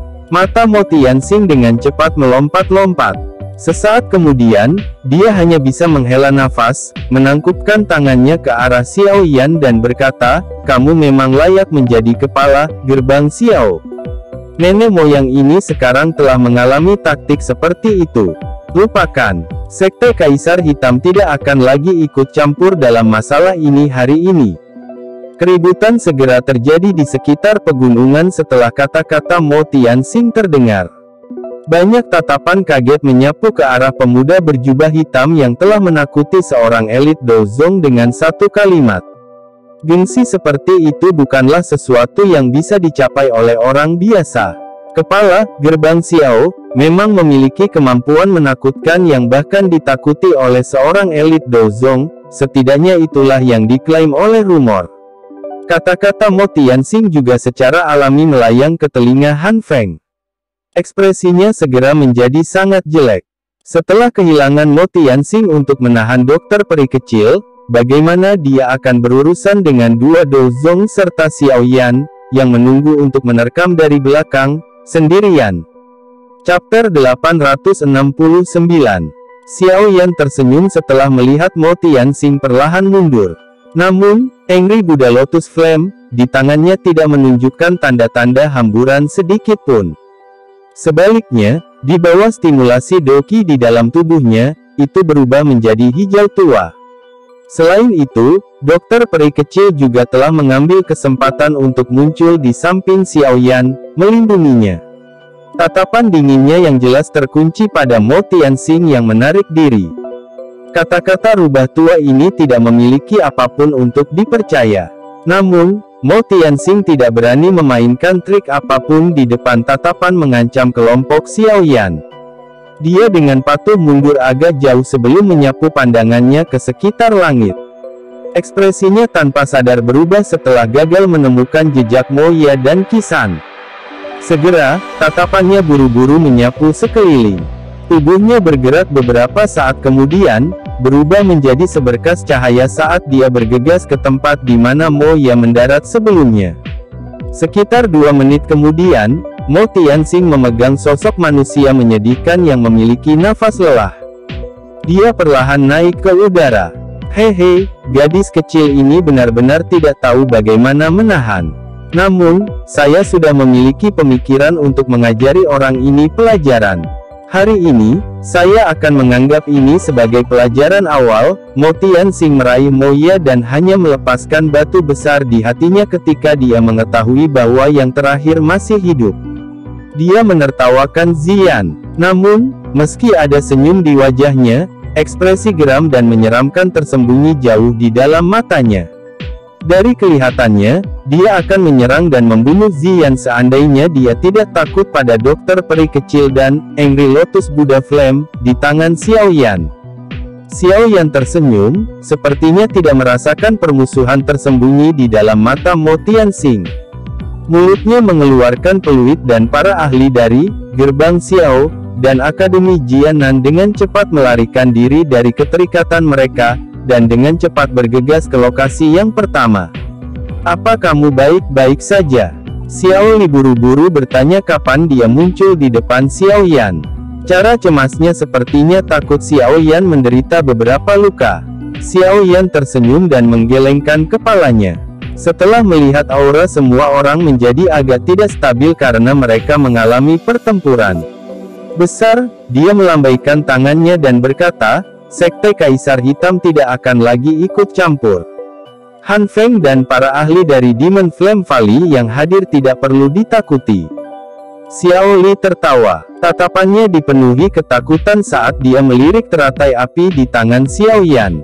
Mata Mo Tianxing dengan cepat melompat-lompat. Sesaat kemudian, dia hanya bisa menghela nafas, menangkupkan tangannya ke arah Xiao Yan dan berkata, kamu memang layak menjadi kepala gerbang Xiao. Nenek moyang ini sekarang telah mengalami taktik seperti itu. Lupakan, sekte Kaisar Hitam tidak akan lagi ikut campur dalam masalah ini hari ini. Keributan segera terjadi di sekitar pegunungan setelah kata-kata Mo Tianxing terdengar. Banyak tatapan kaget menyapu ke arah pemuda berjubah hitam yang telah menakuti seorang elit Dozong dengan satu kalimat. Gengsi seperti itu bukanlah sesuatu yang bisa dicapai oleh orang biasa. Kepala gerbang Xiao memang memiliki kemampuan menakutkan yang bahkan ditakuti oleh seorang elit Dozong, setidaknya itulah yang diklaim oleh rumor. Kata-kata Mo Tianxing juga secara alami melayang ke telinga Han Feng. Ekspresinya segera menjadi sangat jelek. Setelah kehilangan Mo Tianxing untuk menahan dokter peri kecil, bagaimana dia akan berurusan dengan dua Dozong serta Xiao Yan, yang menunggu untuk menerkam dari belakang, sendirian. Chapter delapan ratus enam puluh sembilan. Xiao Yan tersenyum setelah melihat Mo Tianxing perlahan mundur. Namun, Angry Buddha Lotus Flame, di tangannya tidak menunjukkan tanda-tanda hamburan sedikit pun. Sebaliknya, di bawah stimulasi Doqi di dalam tubuhnya, itu berubah menjadi hijau tua. Selain itu, dokter peri kecil juga telah mengambil kesempatan untuk muncul di samping Xiao Yan, melindunginya. Tatapan dinginnya yang jelas terkunci pada Mo Tianxing yang menarik diri. Kata-kata rubah tua ini tidak memiliki apapun untuk dipercaya. Namun, Mo Tianxing tidak berani memainkan trik apapun di depan tatapan mengancam kelompok Xiao Yan. Dia dengan patuh mundur agak jauh sebelum menyapu pandangannya ke sekitar langit. Ekspresinya tanpa sadar berubah setelah gagal menemukan jejak Mo Ye dan Qisan. Segera, tatapannya buru-buru menyapu sekeliling. Tubuhnya bergerak beberapa saat kemudian, berubah menjadi seberkas cahaya saat dia bergegas ke tempat di mana Mo Ye mendarat sebelumnya. Sekitar dua menit kemudian, Mo Tianxing memegang sosok manusia menyedihkan yang memiliki nafas lelah. Dia perlahan naik ke udara. Hehe, gadis kecil ini benar-benar tidak tahu bagaimana menahan. Namun, saya sudah memiliki pemikiran untuk mengajari orang ini pelajaran. Hari ini, saya akan menganggap ini sebagai pelajaran awal. Mo Tianxing meraih Mo Ye dan hanya melepaskan batu besar di hatinya ketika dia mengetahui bahwa yang terakhir masih hidup. Dia menertawakan Ziyan. Namun, meski ada senyum di wajahnya, ekspresi geram dan menyeramkan tersembunyi jauh di dalam matanya. Dari kelihatannya, dia akan menyerang dan membunuh Ziyan seandainya dia tidak takut pada dokter peri kecil dan Angry Lotus Buddha Flame di tangan Xiao Yan. Xiao Yan tersenyum, sepertinya tidak merasakan permusuhan tersembunyi di dalam mata Mo Tianxing. Mulutnya mengeluarkan peluit dan para ahli dari gerbang Xiao dan Akademi Jianan dengan cepat melarikan diri dari keterikatan mereka, dan dengan cepat bergegas ke lokasi yang pertama. Apa kamu baik-baik saja? Xiao Li buru-buru bertanya kapan dia muncul di depan Xiao Yan. Cara cemasnya sepertinya takut Xiao Yan menderita beberapa luka. Xiao Yan tersenyum dan menggelengkan kepalanya. Setelah melihat aura semua orang menjadi agak tidak stabil karena mereka mengalami pertempuran besar, dia melambaikan tangannya dan berkata, Sekte Kaisar Hitam tidak akan lagi ikut campur. Han Feng dan para ahli dari Demon Flame Valley yang hadir tidak perlu ditakuti. Xiao Li tertawa. Tatapannya dipenuhi ketakutan saat dia melirik teratai api di tangan Xiao Yan.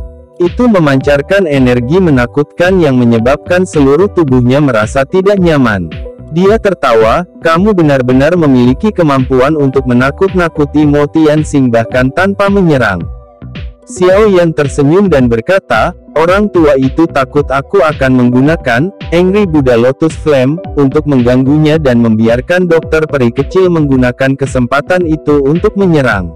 Itu memancarkan energi menakutkan yang menyebabkan seluruh tubuhnya merasa tidak nyaman. Dia tertawa, kamu benar-benar memiliki kemampuan untuk menakut-nakuti Mo Tianxing bahkan tanpa menyerang. Xiao Yan tersenyum dan berkata, orang tua itu takut aku akan menggunakan Angry Buddha Lotus Flame untuk mengganggunya dan membiarkan dokter peri kecil menggunakan kesempatan itu untuk menyerang.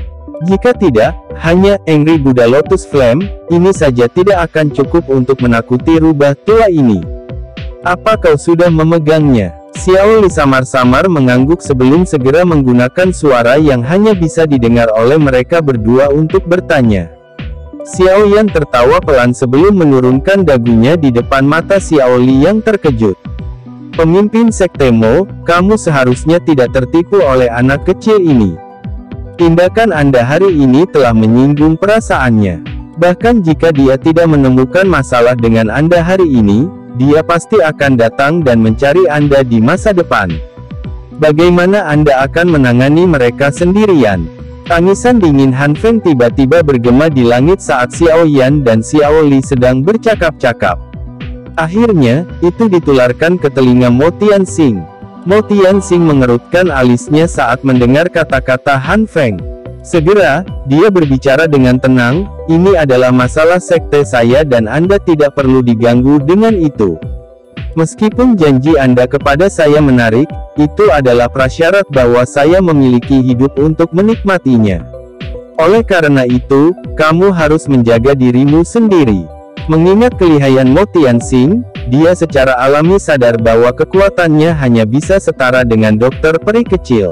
Jika tidak, hanya Angry Buddha Lotus Flame, ini saja tidak akan cukup untuk menakuti rubah tua ini. Apa kau sudah memegangnya? Xiao Li samar-samar mengangguk sebelum segera menggunakan suara yang hanya bisa didengar oleh mereka berdua untuk bertanya. Xiao Yan tertawa pelan sebelum menurunkan dagunya di depan mata Xiao Li yang terkejut. Pemimpin Sekte Mo, kamu seharusnya tidak tertipu oleh anak kecil ini. Tindakan Anda hari ini telah menyinggung perasaannya. Bahkan jika dia tidak menemukan masalah dengan Anda hari ini, dia pasti akan datang dan mencari Anda di masa depan. Bagaimana Anda akan menangani mereka sendirian? Tangisan dingin Han Feng tiba-tiba bergema di langit saat Xiao Yan dan Xiao Li sedang bercakap-cakap. Akhirnya, itu ditularkan ke telinga Mo Tianxing. Mo Tianxing mengerutkan alisnya saat mendengar kata-kata Han Feng. Segera, dia berbicara dengan tenang, ini adalah masalah sekte saya dan Anda tidak perlu diganggu dengan itu. Meskipun janji Anda kepada saya menarik, itu adalah prasyarat bahwa saya memiliki hidup untuk menikmatinya. Oleh karena itu, kamu harus menjaga dirimu sendiri. Mengingat kelihayan Mo Tianxing, dia secara alami sadar bahwa kekuatannya hanya bisa setara dengan dokter peri kecil.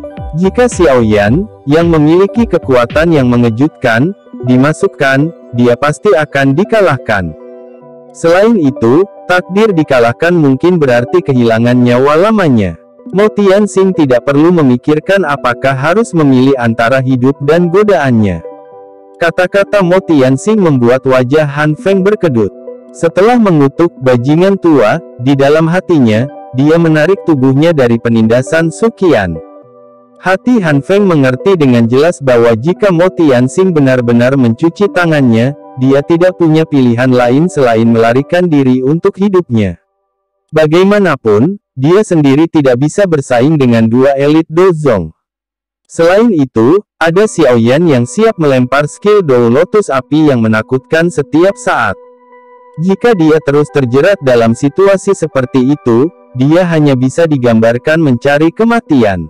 Jika Xiao Yan, yang memiliki kekuatan yang mengejutkan, dimasukkan, dia pasti akan dikalahkan. Selain itu, takdir dikalahkan mungkin berarti kehilangan nyawa lamanya. Mo Tianxing tidak perlu memikirkan apakah harus memilih antara hidup dan godaannya. Kata-kata Mo Tianxing membuat wajah Han Feng berkedut. Setelah mengutuk bajingan tua, di dalam hatinya, dia menarik tubuhnya dari penindasan Suqian. Hati Han Feng mengerti dengan jelas bahwa jika Mo Tianxing benar-benar mencuci tangannya, dia tidak punya pilihan lain selain melarikan diri untuk hidupnya. Bagaimanapun, dia sendiri tidak bisa bersaing dengan dua elit Dozong. Selain itu, ada Xiao Yan yang siap melempar skill Dou Lotus Api yang menakutkan setiap saat. Jika dia terus terjerat dalam situasi seperti itu, dia hanya bisa digambarkan mencari kematian.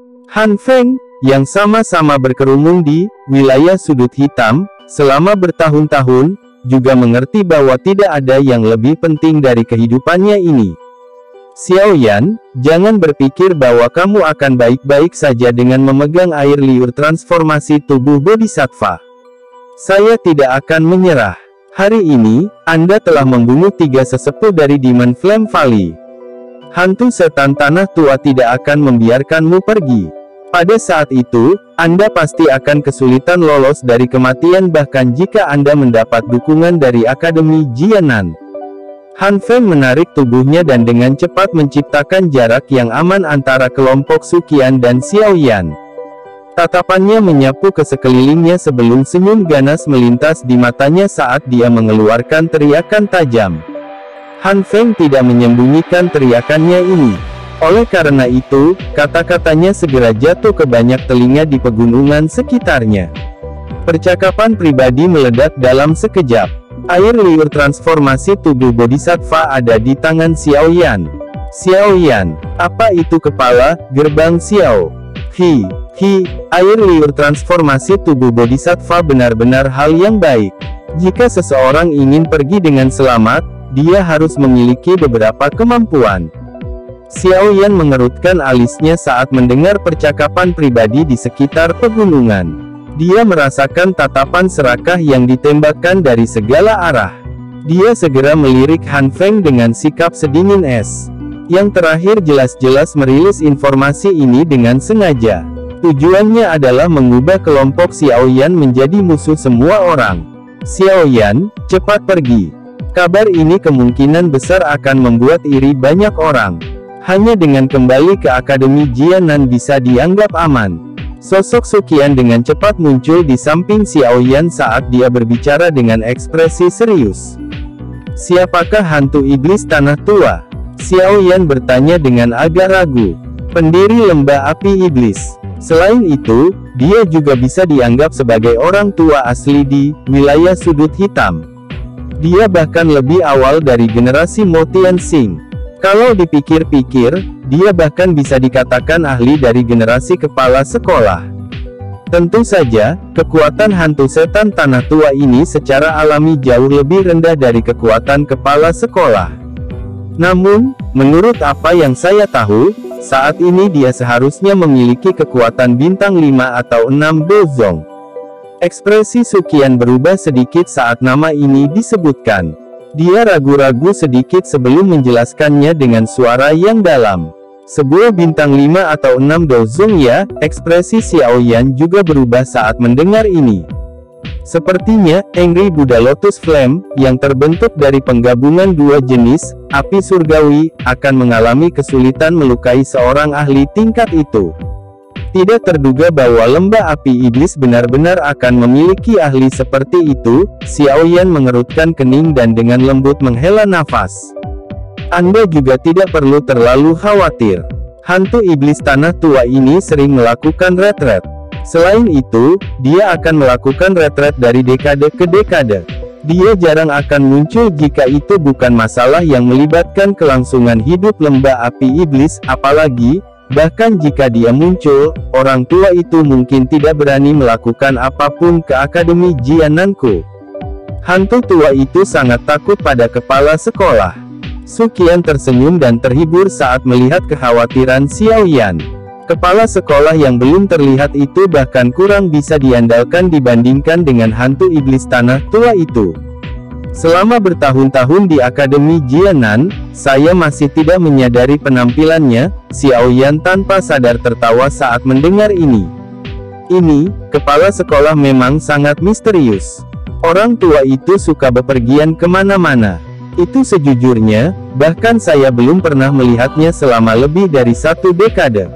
Han Feng, yang sama-sama berkerumun di wilayah sudut hitam selama bertahun-tahun, juga mengerti bahwa tidak ada yang lebih penting dari kehidupannya ini. Xiao Yan, jangan berpikir bahwa kamu akan baik-baik saja dengan memegang air liur transformasi tubuh Bodhisattva. Saya tidak akan menyerah. Hari ini, Anda telah membunuh tiga sesepuh dari Demon Flame Valley. Hantu setan tanah tua tidak akan membiarkanmu pergi. Pada saat itu, Anda pasti akan kesulitan lolos dari kematian bahkan jika Anda mendapat dukungan dari Akademi Jianan. Han Feng menarik tubuhnya dan dengan cepat menciptakan jarak yang aman antara kelompok Suqian dan Xiao Yan. Tatapannya menyapu ke sekelilingnya sebelum senyum ganas melintas di matanya saat dia mengeluarkan teriakan tajam. Han Feng tidak menyembunyikan teriakannya ini. Oleh karena itu, kata-katanya segera jatuh ke banyak telinga di pegunungan sekitarnya. Percakapan pribadi meledak dalam sekejap. Air liur transformasi tubuh Bodhisattva ada di tangan Xiao Yan. Xiao Yan, apa itu kepala gerbang Xiao? Hi, hi, air liur transformasi tubuh Bodhisattva benar-benar hal yang baik. Jika seseorang ingin pergi dengan selamat, dia harus memiliki beberapa kemampuan. Xiao Yan mengerutkan alisnya saat mendengar percakapan pribadi di sekitar pegunungan. Dia merasakan tatapan serakah yang ditembakkan dari segala arah. Dia segera melirik Han Feng dengan sikap sedingin es. Yang terakhir jelas-jelas merilis informasi ini dengan sengaja. Tujuannya adalah mengubah kelompok Xiao Yan menjadi musuh semua orang. Xiao Yan, cepat pergi. Kabar ini kemungkinan besar akan membuat iri banyak orang. Hanya dengan kembali ke Akademi Jianan bisa dianggap aman. Sosok Suqian dengan cepat muncul di samping Xiao Yan saat dia berbicara dengan ekspresi serius. Siapakah hantu iblis tanah tua? Xiao Yan bertanya dengan agak ragu. Pendiri lembah api iblis. Selain itu, dia juga bisa dianggap sebagai orang tua asli di wilayah sudut hitam. Dia bahkan lebih awal dari generasi Mo Tianxing. Kalau dipikir-pikir, dia bahkan bisa dikatakan ahli dari generasi kepala sekolah. Tentu saja, kekuatan hantu setan tanah tua ini secara alami jauh lebih rendah dari kekuatan kepala sekolah. Namun, menurut apa yang saya tahu, saat ini dia seharusnya memiliki kekuatan bintang lima atau enam Dozong. Ekspresi Suqian berubah sedikit saat nama ini disebutkan. Dia ragu-ragu sedikit sebelum menjelaskannya dengan suara yang dalam. Sebuah bintang lima atau enam Dozong ya, ekspresi Xiao Yan juga berubah saat mendengar ini. Sepertinya, Angry Buddha Lotus Flame, yang terbentuk dari penggabungan dua jenis, api surgawi, akan mengalami kesulitan melukai seorang ahli tingkat itu. Tidak terduga bahwa lembah api iblis benar-benar akan memiliki ahli seperti itu. Xiao Yan mengerutkan kening dan dengan lembut menghela nafas. Anda juga tidak perlu terlalu khawatir. Hantu iblis tanah tua ini sering melakukan retret. Selain itu, dia akan melakukan retret dari dekade ke dekade. Dia jarang akan muncul jika itu bukan masalah yang melibatkan kelangsungan hidup lembah api iblis, apalagi bahkan jika dia muncul, orang tua itu mungkin tidak berani melakukan apapun ke Akademi Jiananku. Hantu tua itu sangat takut pada kepala sekolah. Suqian tersenyum dan terhibur saat melihat kekhawatiran Xiao Yan. Kepala sekolah yang belum terlihat itu bahkan kurang bisa diandalkan dibandingkan dengan hantu iblis tanah tua itu. Selama bertahun-tahun di Akademi Jianan, saya masih tidak menyadari penampilannya. Xiao Yan tanpa sadar tertawa saat mendengar ini. Ini, kepala sekolah memang sangat misterius. Orang tua itu suka bepergian kemana-mana. Itu sejujurnya, bahkan saya belum pernah melihatnya selama lebih dari satu dekade.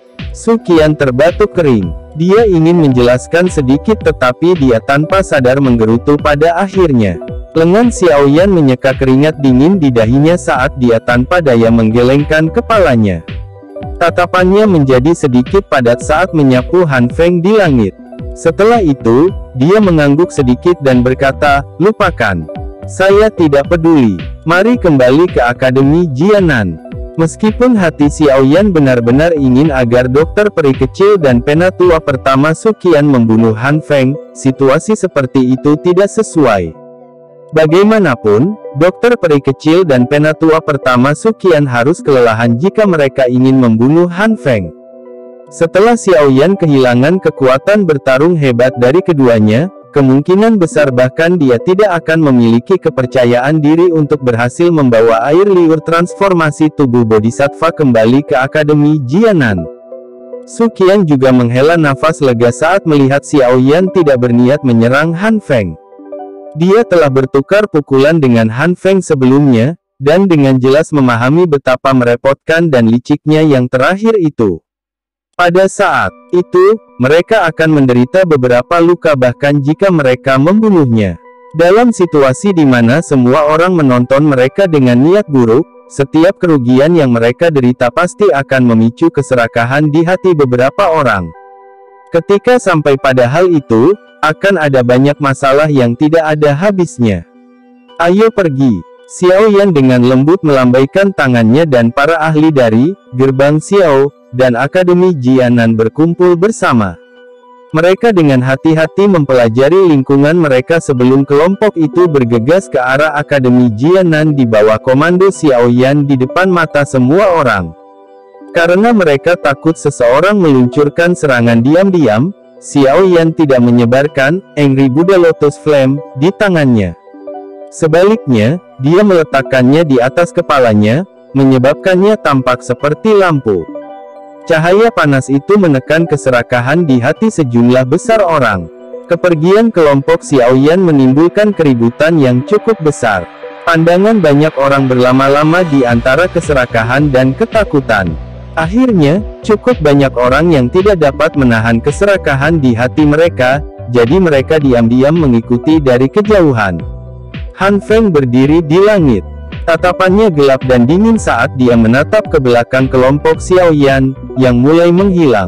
Suqian terbatuk kering. Dia ingin menjelaskan sedikit tetapi dia tanpa sadar menggerutu pada akhirnya. Lengan Xiao Yan menyeka keringat dingin di dahinya saat dia tanpa daya menggelengkan kepalanya. Tatapannya menjadi sedikit padat saat menyapu Han Feng di langit. Setelah itu, dia mengangguk sedikit dan berkata, "Lupakan. Saya tidak peduli. Mari kembali ke Akademi Jianan." Meskipun hati Xiao Yan benar-benar ingin agar dokter peri kecil dan penatua pertama Suqian membunuh Han Feng, situasi seperti itu tidak sesuai. Bagaimanapun, dokter peri kecil dan penatua pertama Suqian harus kelelahan jika mereka ingin membunuh Han Feng. Setelah Xiao Yan kehilangan kekuatan bertarung hebat dari keduanya, kemungkinan besar bahkan dia tidak akan memiliki kepercayaan diri untuk berhasil membawa air liur transformasi tubuh bodhisattva kembali ke Akademi Jianan. Suqian juga menghela nafas lega saat melihat Xiao Yan tidak berniat menyerang Han Feng. Dia telah bertukar pukulan dengan Han Feng sebelumnya, dan dengan jelas memahami betapa merepotkan dan liciknya yang terakhir itu. Pada saat itu, mereka akan menderita beberapa luka bahkan jika mereka membunuhnya. Dalam situasi di mana semua orang menonton mereka dengan niat buruk, setiap kerugian yang mereka derita pasti akan memicu keserakahan di hati beberapa orang. Ketika sampai pada hal itu, akan ada banyak masalah yang tidak ada habisnya. Ayo pergi. Xiao Yan dengan lembut melambaikan tangannya dan para ahli dari Gerbang Xiao dan Akademi Jianan berkumpul bersama. Mereka dengan hati-hati mempelajari lingkungan mereka sebelum kelompok itu bergegas ke arah Akademi Jianan di bawah komando Xiao Yan di depan mata semua orang. Karena mereka takut seseorang meluncurkan serangan diam-diam, Xiao Yan tidak menyebarkan Angry Buddha Lotus Flame di tangannya. Sebaliknya, dia meletakkannya di atas kepalanya, menyebabkannya tampak seperti lampu. Cahaya panas itu menekan keserakahan di hati sejumlah besar orang. Kepergian kelompok Xiao Yan menimbulkan keributan yang cukup besar. Pandangan banyak orang berlama-lama di antara keserakahan dan ketakutan. Akhirnya, cukup banyak orang yang tidak dapat menahan keserakahan di hati mereka, jadi mereka diam-diam mengikuti dari kejauhan. Han Feng berdiri di langit. Tatapannya gelap dan dingin saat dia menatap ke belakang kelompok Xiao Yan, yang mulai menghilang.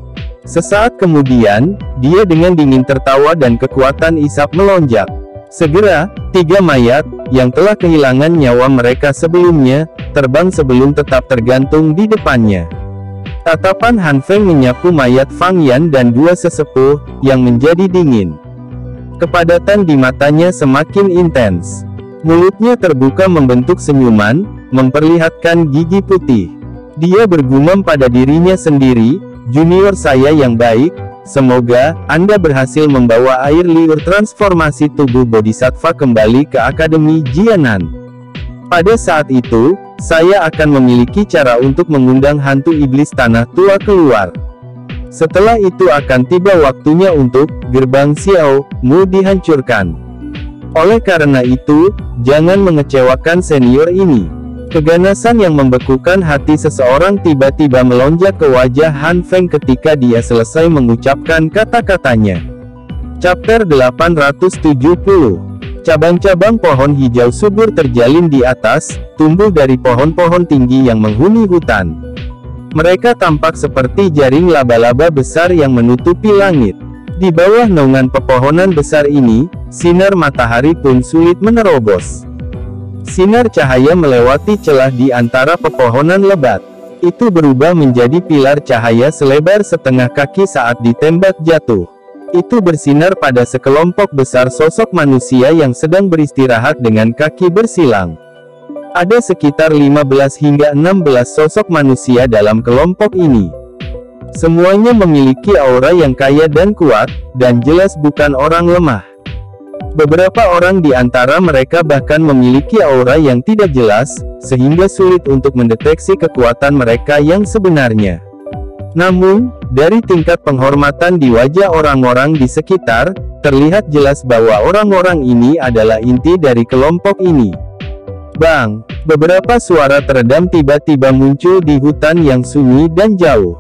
Sesaat kemudian, dia dengan dingin tertawa dan kekuatan isap melonjak. Segera, tiga mayat, yang telah kehilangan nyawa mereka sebelumnya, terbang sebelum tetap tergantung di depannya. Tatapan Han Feng menyapu mayat Fang Yan dan dua sesepuh, yang menjadi dingin. Kepadatan di matanya semakin intens. Mulutnya terbuka membentuk senyuman, memperlihatkan gigi putih. Dia bergumam pada dirinya sendiri, "Junior saya yang baik, semoga Anda berhasil membawa air liur transformasi tubuh Bodhisattva kembali ke Akademi Jianan. Pada saat itu, saya akan memiliki cara untuk mengundang hantu iblis tanah tua keluar. Setelah itu akan tiba waktunya untuk gerbang Xiao Mu dihancurkan. Oleh karena itu, jangan mengecewakan senior ini." Keganasan yang membekukan hati seseorang tiba-tiba melonjak ke wajah Han Feng ketika dia selesai mengucapkan kata-katanya. Chapter delapan ratus tujuh puluh. Cabang-cabang pohon hijau subur terjalin di atas, tumbuh dari pohon-pohon tinggi yang menghuni hutan. Mereka tampak seperti jaring laba-laba besar yang menutupi langit. Di bawah naungan pepohonan besar ini, sinar matahari pun sulit menerobos. Sinar cahaya melewati celah di antara pepohonan lebat. Itu berubah menjadi pilar cahaya selebar setengah kaki saat ditembak jatuh. Itu bersinar pada sekelompok besar sosok manusia yang sedang beristirahat dengan kaki bersilang. Ada sekitar lima belas hingga enam belas sosok manusia dalam kelompok ini. Semuanya memiliki aura yang kaya dan kuat, dan jelas bukan orang lemah. Beberapa orang di antara mereka bahkan memiliki aura yang tidak jelas, sehingga sulit untuk mendeteksi kekuatan mereka yang sebenarnya. Namun, dari tingkat penghormatan di wajah orang-orang di sekitar, terlihat jelas bahwa orang-orang ini adalah inti dari kelompok ini. Bang! Beberapa suara teredam tiba-tiba muncul di hutan yang sunyi dan jauh.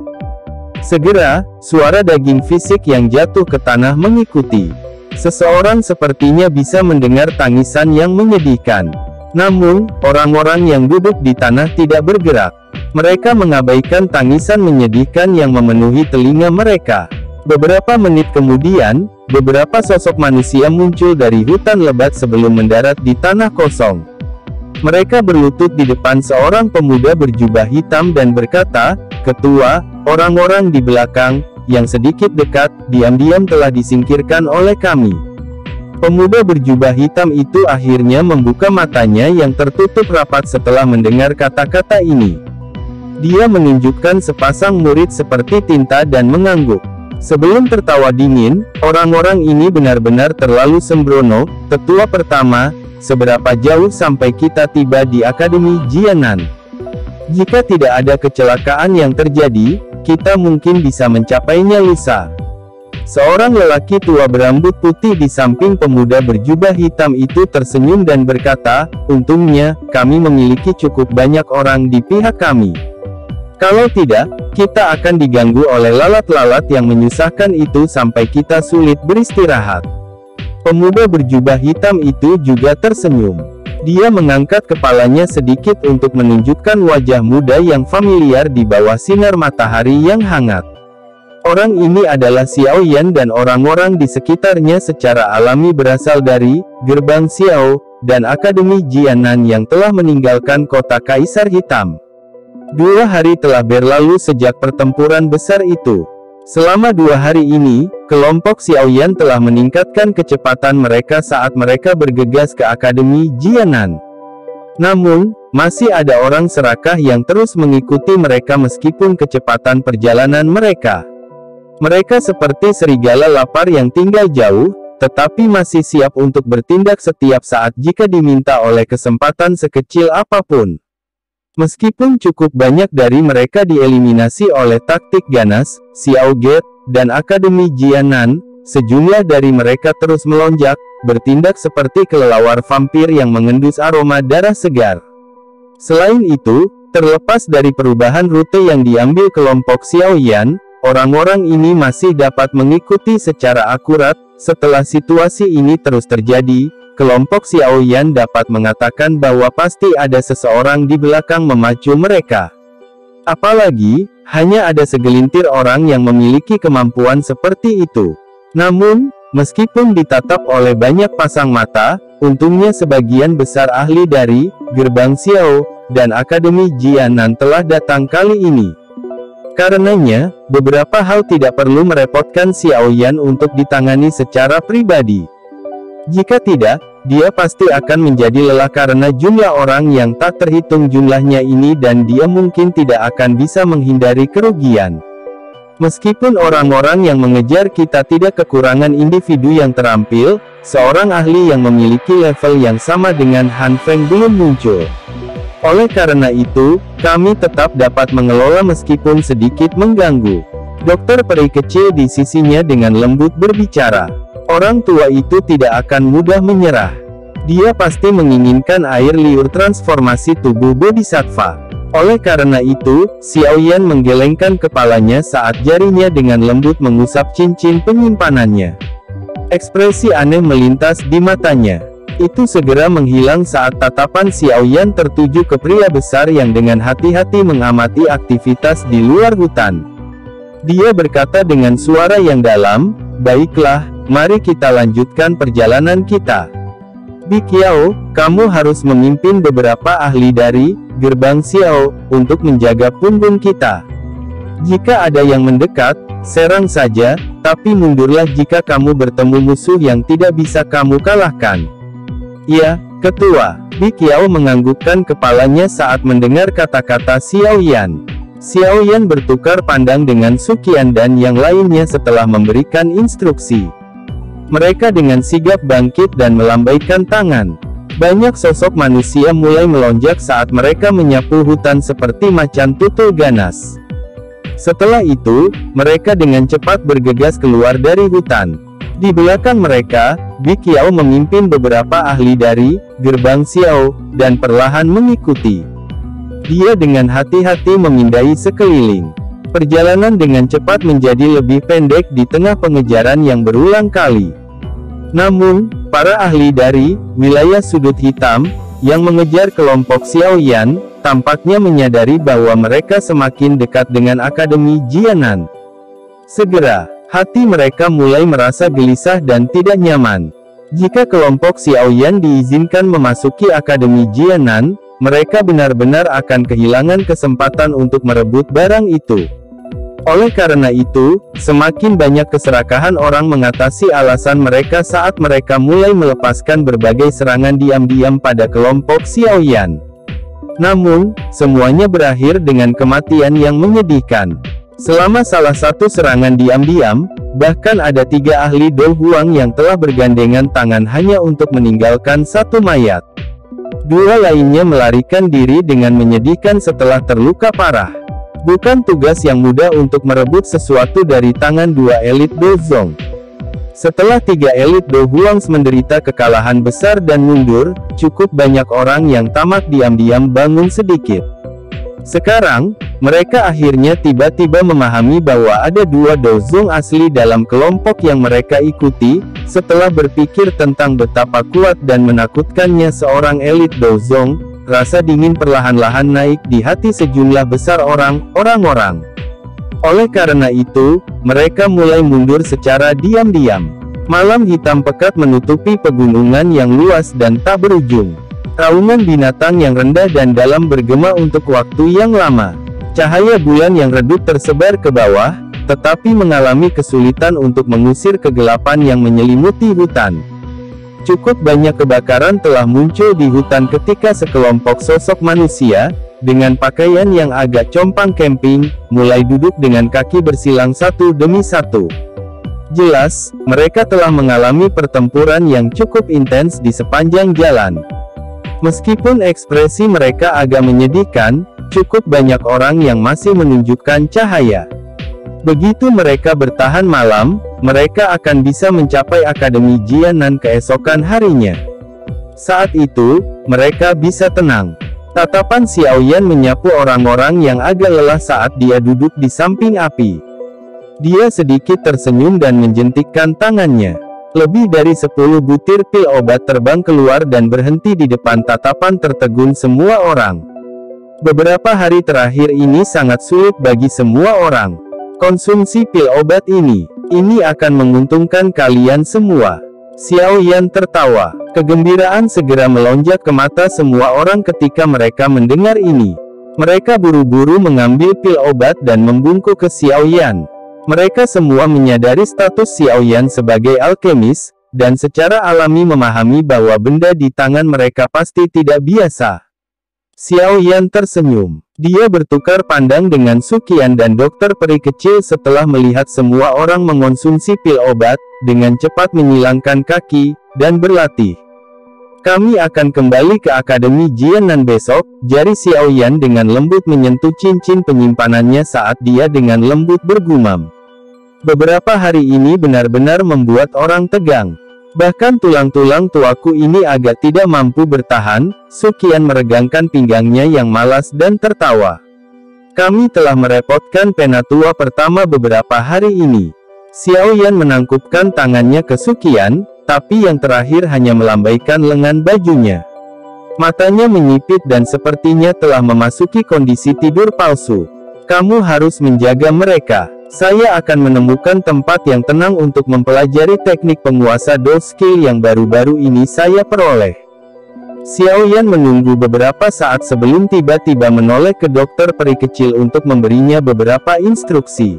Segera, suara daging fisik yang jatuh ke tanah mengikuti. Seseorang sepertinya bisa mendengar tangisan yang menyedihkan. Namun, orang-orang yang duduk di tanah tidak bergerak. Mereka mengabaikan tangisan menyedihkan yang memenuhi telinga mereka. Beberapa menit kemudian, beberapa sosok manusia muncul dari hutan lebat sebelum mendarat di tanah kosong. Mereka berlutut di depan seorang pemuda berjubah hitam dan berkata, "Ketua, orang-orang di belakang, yang sedikit dekat, diam-diam telah disingkirkan oleh kami." Pemuda berjubah hitam itu akhirnya membuka matanya yang tertutup rapat setelah mendengar kata-kata ini. Dia menunjukkan sepasang murid seperti tinta dan mengangguk. Sebelum tertawa dingin, orang-orang ini benar-benar terlalu sembrono. "Tetua pertama, seberapa jauh sampai kita tiba di Akademi Jianan? Jika tidak ada kecelakaan yang terjadi, kita mungkin bisa mencapainya lusa." Seorang lelaki tua berambut putih di samping pemuda berjubah hitam itu tersenyum dan berkata, "Untungnya, kami memiliki cukup banyak orang di pihak kami. Kalau tidak, kita akan diganggu oleh lalat-lalat yang menyusahkan itu sampai kita sulit beristirahat." Pemuda berjubah hitam itu juga tersenyum. Dia mengangkat kepalanya sedikit untuk menunjukkan wajah muda yang familiar di bawah sinar matahari yang hangat. Orang ini adalah Xiao Yan dan orang-orang di sekitarnya secara alami berasal dari gerbang Xiao dan Akademi Jianan yang telah meninggalkan kota Kaisar Hitam. Dua hari telah berlalu sejak pertempuran besar itu. Selama dua hari ini, kelompok Xiao Yan telah meningkatkan kecepatan mereka saat mereka bergegas ke Akademi Jianan. Namun, masih ada orang serakah yang terus mengikuti mereka meskipun kecepatan perjalanan mereka. Mereka seperti serigala lapar yang tinggal jauh, tetapi masih siap untuk bertindak setiap saat jika diminta oleh kesempatan sekecil apapun. Meskipun cukup banyak dari mereka dieliminasi oleh taktik ganas, Xiao Ge, dan Akademi Jianan, sejumlah dari mereka terus melonjak, bertindak seperti kelelawar vampir yang mengendus aroma darah segar. Selain itu, terlepas dari perubahan rute yang diambil kelompok Xiaoyan, orang-orang ini masih dapat mengikuti secara akurat. Setelah situasi ini terus terjadi, kelompok Xiaoyan dapat mengatakan bahwa pasti ada seseorang di belakang memacu mereka. Apalagi, hanya ada segelintir orang yang memiliki kemampuan seperti itu. Namun, meskipun ditatap oleh banyak pasang mata, untungnya sebagian besar ahli dari Gerbang Xiao dan Akademi Jianan telah datang kali ini. Karenanya, beberapa hal tidak perlu merepotkan Xiaoyan untuk ditangani secara pribadi. Jika tidak, dia pasti akan menjadi lelah karena jumlah orang yang tak terhitung jumlahnya ini dan dia mungkin tidak akan bisa menghindari kerugian. Meskipun orang-orang yang mengejar kita tidak kekurangan individu yang terampil, seorang ahli yang memiliki level yang sama dengan Han Feng belum muncul. Oleh karena itu, kami tetap dapat mengelola meskipun sedikit mengganggu. Dokter peri kecil di sisinya dengan lembut berbicara. Orang tua itu tidak akan mudah menyerah. Dia pasti menginginkan air liur transformasi tubuh Bodhisattva. Oleh karena itu, Xiaoyan menggelengkan kepalanya saat jarinya dengan lembut mengusap cincin penyimpanannya. Ekspresi aneh melintas di matanya. Itu segera menghilang saat tatapan Xiaoyan tertuju ke pria besar yang dengan hati-hati mengamati aktivitas di luar hutan. Dia berkata dengan suara yang dalam, "Baiklah, mari kita lanjutkan perjalanan kita. Bi Qiao, kamu harus memimpin beberapa ahli dari Gerbang Xiao untuk menjaga punggung kita. Jika ada yang mendekat, serang saja, tapi mundurlah jika kamu bertemu musuh yang tidak bisa kamu kalahkan." "Ya, Ketua." Bi Qiao menganggukkan kepalanya saat mendengar kata-kata Xiaoyan. Xiaoyan bertukar pandang dengan Su Qian dan yang lainnya setelah memberikan instruksi. Mereka dengan sigap bangkit dan melambaikan tangan. Banyak sosok manusia mulai melonjak saat mereka menyapu hutan seperti macan tutul ganas. Setelah itu, mereka dengan cepat bergegas keluar dari hutan. Di belakang mereka, Bi Qiao memimpin beberapa ahli dari Gerbang Xiao, dan perlahan mengikuti. Dia dengan hati-hati memindai sekeliling. Perjalanan dengan cepat menjadi lebih pendek di tengah pengejaran yang berulang kali. Namun, para ahli dari wilayah sudut hitam, yang mengejar kelompok Xiaoyan, tampaknya menyadari bahwa mereka semakin dekat dengan Akademi Jianan. Segera, hati mereka mulai merasa gelisah dan tidak nyaman. Jika kelompok Xiaoyan diizinkan memasuki Akademi Jianan, mereka benar-benar akan kehilangan kesempatan untuk merebut barang itu. Oleh karena itu, semakin banyak keserakahan orang mengatasi alasan mereka saat mereka mulai melepaskan berbagai serangan diam-diam pada kelompok Xiaoyan. Namun, semuanya berakhir dengan kematian yang menyedihkan. Selama salah satu serangan diam-diam, bahkan ada tiga ahli Do Huang yang telah bergandengan tangan hanya untuk meninggalkan satu mayat. Dua lainnya melarikan diri dengan menyedihkan setelah terluka parah. Bukan tugas yang mudah untuk merebut sesuatu dari tangan dua elit Do Zong. Setelah tiga elit Do Huang menderita kekalahan besar dan mundur, cukup banyak orang yang tamak diam-diam bangun sedikit. Sekarang, mereka akhirnya tiba-tiba memahami bahwa ada dua Do Zong asli dalam kelompok yang mereka ikuti. Setelah berpikir tentang betapa kuat dan menakutkannya seorang elit Do Zong, rasa dingin perlahan-lahan naik di hati sejumlah besar orang, orang-orang. Oleh karena itu, mereka mulai mundur secara diam-diam. Malam hitam pekat menutupi pegunungan yang luas dan tak berujung. Raungan binatang yang rendah dan dalam bergema untuk waktu yang lama. Cahaya bulan yang redup tersebar ke bawah, tetapi mengalami kesulitan untuk mengusir kegelapan yang menyelimuti hutan. Cukup banyak kebakaran telah muncul di hutan ketika sekelompok sosok manusia, dengan pakaian yang agak compang camping, mulai duduk dengan kaki bersilang satu demi satu. Jelas, mereka telah mengalami pertempuran yang cukup intens di sepanjang jalan. Meskipun ekspresi mereka agak menyedihkan, cukup banyak orang yang masih menunjukkan cahaya. Begitu mereka bertahan malam, mereka akan bisa mencapai Akademi Jianan keesokan harinya. Saat itu, mereka bisa tenang. Tatapan Xiaoyan menyapu orang-orang yang agak lelah saat dia duduk di samping api. Dia sedikit tersenyum dan menjentikkan tangannya. Lebih dari sepuluh butir pil obat terbang keluar dan berhenti di depan tatapan tertegun semua orang. Beberapa hari terakhir ini sangat sulit bagi semua orang. Konsumsi pil obat ini, ini akan menguntungkan kalian semua. Xiaoyan tertawa. Kegembiraan segera melonjak ke mata semua orang ketika mereka mendengar ini. Mereka buru-buru mengambil pil obat dan membungkuk ke Xiaoyan. Mereka semua menyadari status Xiaoyan sebagai alkemis, dan secara alami memahami bahwa benda di tangan mereka pasti tidak biasa. Xiaoyan tersenyum. Dia bertukar pandang dengan Suqian dan dokter peri kecil setelah melihat semua orang mengonsumsi pil obat, dengan cepat menyilangkan kaki, dan berlatih. Kami akan kembali ke Akademi Jianan besok, jari Xiaoyan dengan lembut menyentuh cincin penyimpanannya saat dia dengan lembut bergumam. Beberapa hari ini benar-benar membuat orang tegang. Bahkan tulang-tulang tuaku ini agak tidak mampu bertahan. Suqian meregangkan pinggangnya yang malas dan tertawa. Kami telah merepotkan penatua pertama beberapa hari ini. Xiaoyan menangkupkan tangannya ke Suqian, tapi yang terakhir hanya melambaikan lengan bajunya. Matanya menyipit dan sepertinya telah memasuki kondisi tidur palsu. Kamu harus menjaga mereka. Saya akan menemukan tempat yang tenang untuk mempelajari teknik penguasa Do skill yang baru-baru ini saya peroleh. Xiaoyan menunggu beberapa saat sebelum tiba-tiba menoleh ke dokter peri kecil untuk memberinya beberapa instruksi.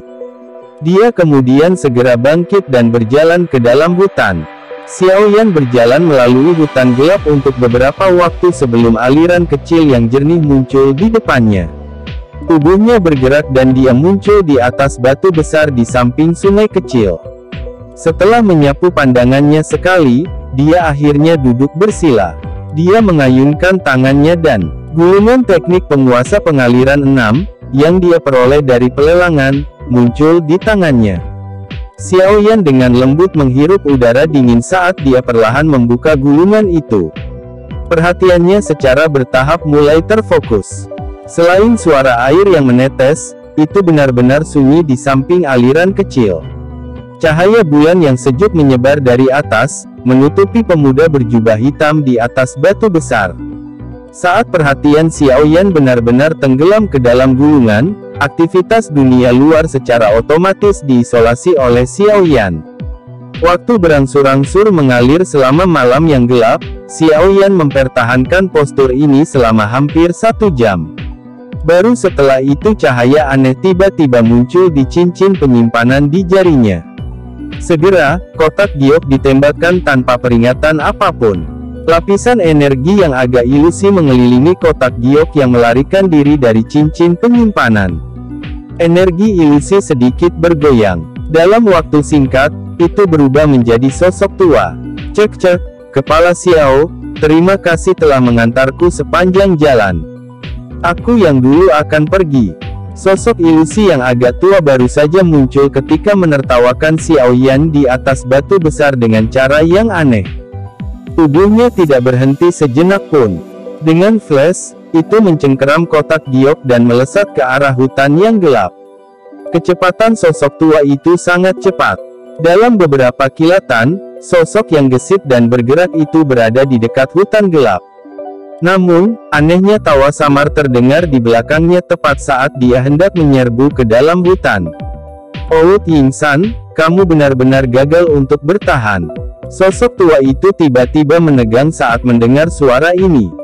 Dia kemudian segera bangkit dan berjalan ke dalam hutan. Xiaoyan berjalan melalui hutan gelap untuk beberapa waktu sebelum aliran kecil yang jernih muncul di depannya. Tubuhnya bergerak dan dia muncul di atas batu besar di samping sungai kecil. Setelah menyapu pandangannya sekali, dia akhirnya duduk bersila. Dia mengayunkan tangannya dan gulungan teknik penguasa pengaliran enam, yang dia peroleh dari pelelangan, muncul di tangannya. Xiaoyan dengan lembut menghirup udara dingin saat dia perlahan membuka gulungan itu. Perhatiannya secara bertahap mulai terfokus. Selain suara air yang menetes, itu benar-benar sunyi di samping aliran kecil. Cahaya bulan yang sejuk menyebar dari atas, menutupi pemuda berjubah hitam di atas batu besar. Saat perhatian Xiaoyan benar-benar tenggelam ke dalam gulungan, aktivitas dunia luar secara otomatis diisolasi oleh Xiaoyan. Waktu berangsur-angsur mengalir selama malam yang gelap. Xiaoyan mempertahankan postur ini selama hampir satu jam. Baru setelah itu cahaya aneh tiba-tiba muncul di cincin penyimpanan di jarinya. Segera, kotak giok ditembakkan tanpa peringatan apapun. Lapisan energi yang agak ilusi mengelilingi kotak giok yang melarikan diri dari cincin penyimpanan. Energi ilusi sedikit bergoyang. Dalam waktu singkat, itu berubah menjadi sosok tua. Cek-cek, Kepala Xiao, terima kasih telah mengantarku sepanjang jalan. Aku yang dulu akan pergi. Sosok ilusi yang agak tua baru saja muncul ketika menertawakan Xiaoyan di atas batu besar dengan cara yang aneh. Tubuhnya tidak berhenti sejenak pun. Dengan flash, itu mencengkeram kotak giok dan melesat ke arah hutan yang gelap. Kecepatan sosok tua itu sangat cepat. Dalam beberapa kilatan, sosok yang gesit dan bergerak itu berada di dekat hutan gelap. Namun, anehnya tawa samar terdengar di belakangnya tepat saat dia hendak menyerbu ke dalam hutan. Oud Yingsan, kamu benar-benar gagal untuk bertahan. Sosok tua itu tiba-tiba menegang saat mendengar suara ini.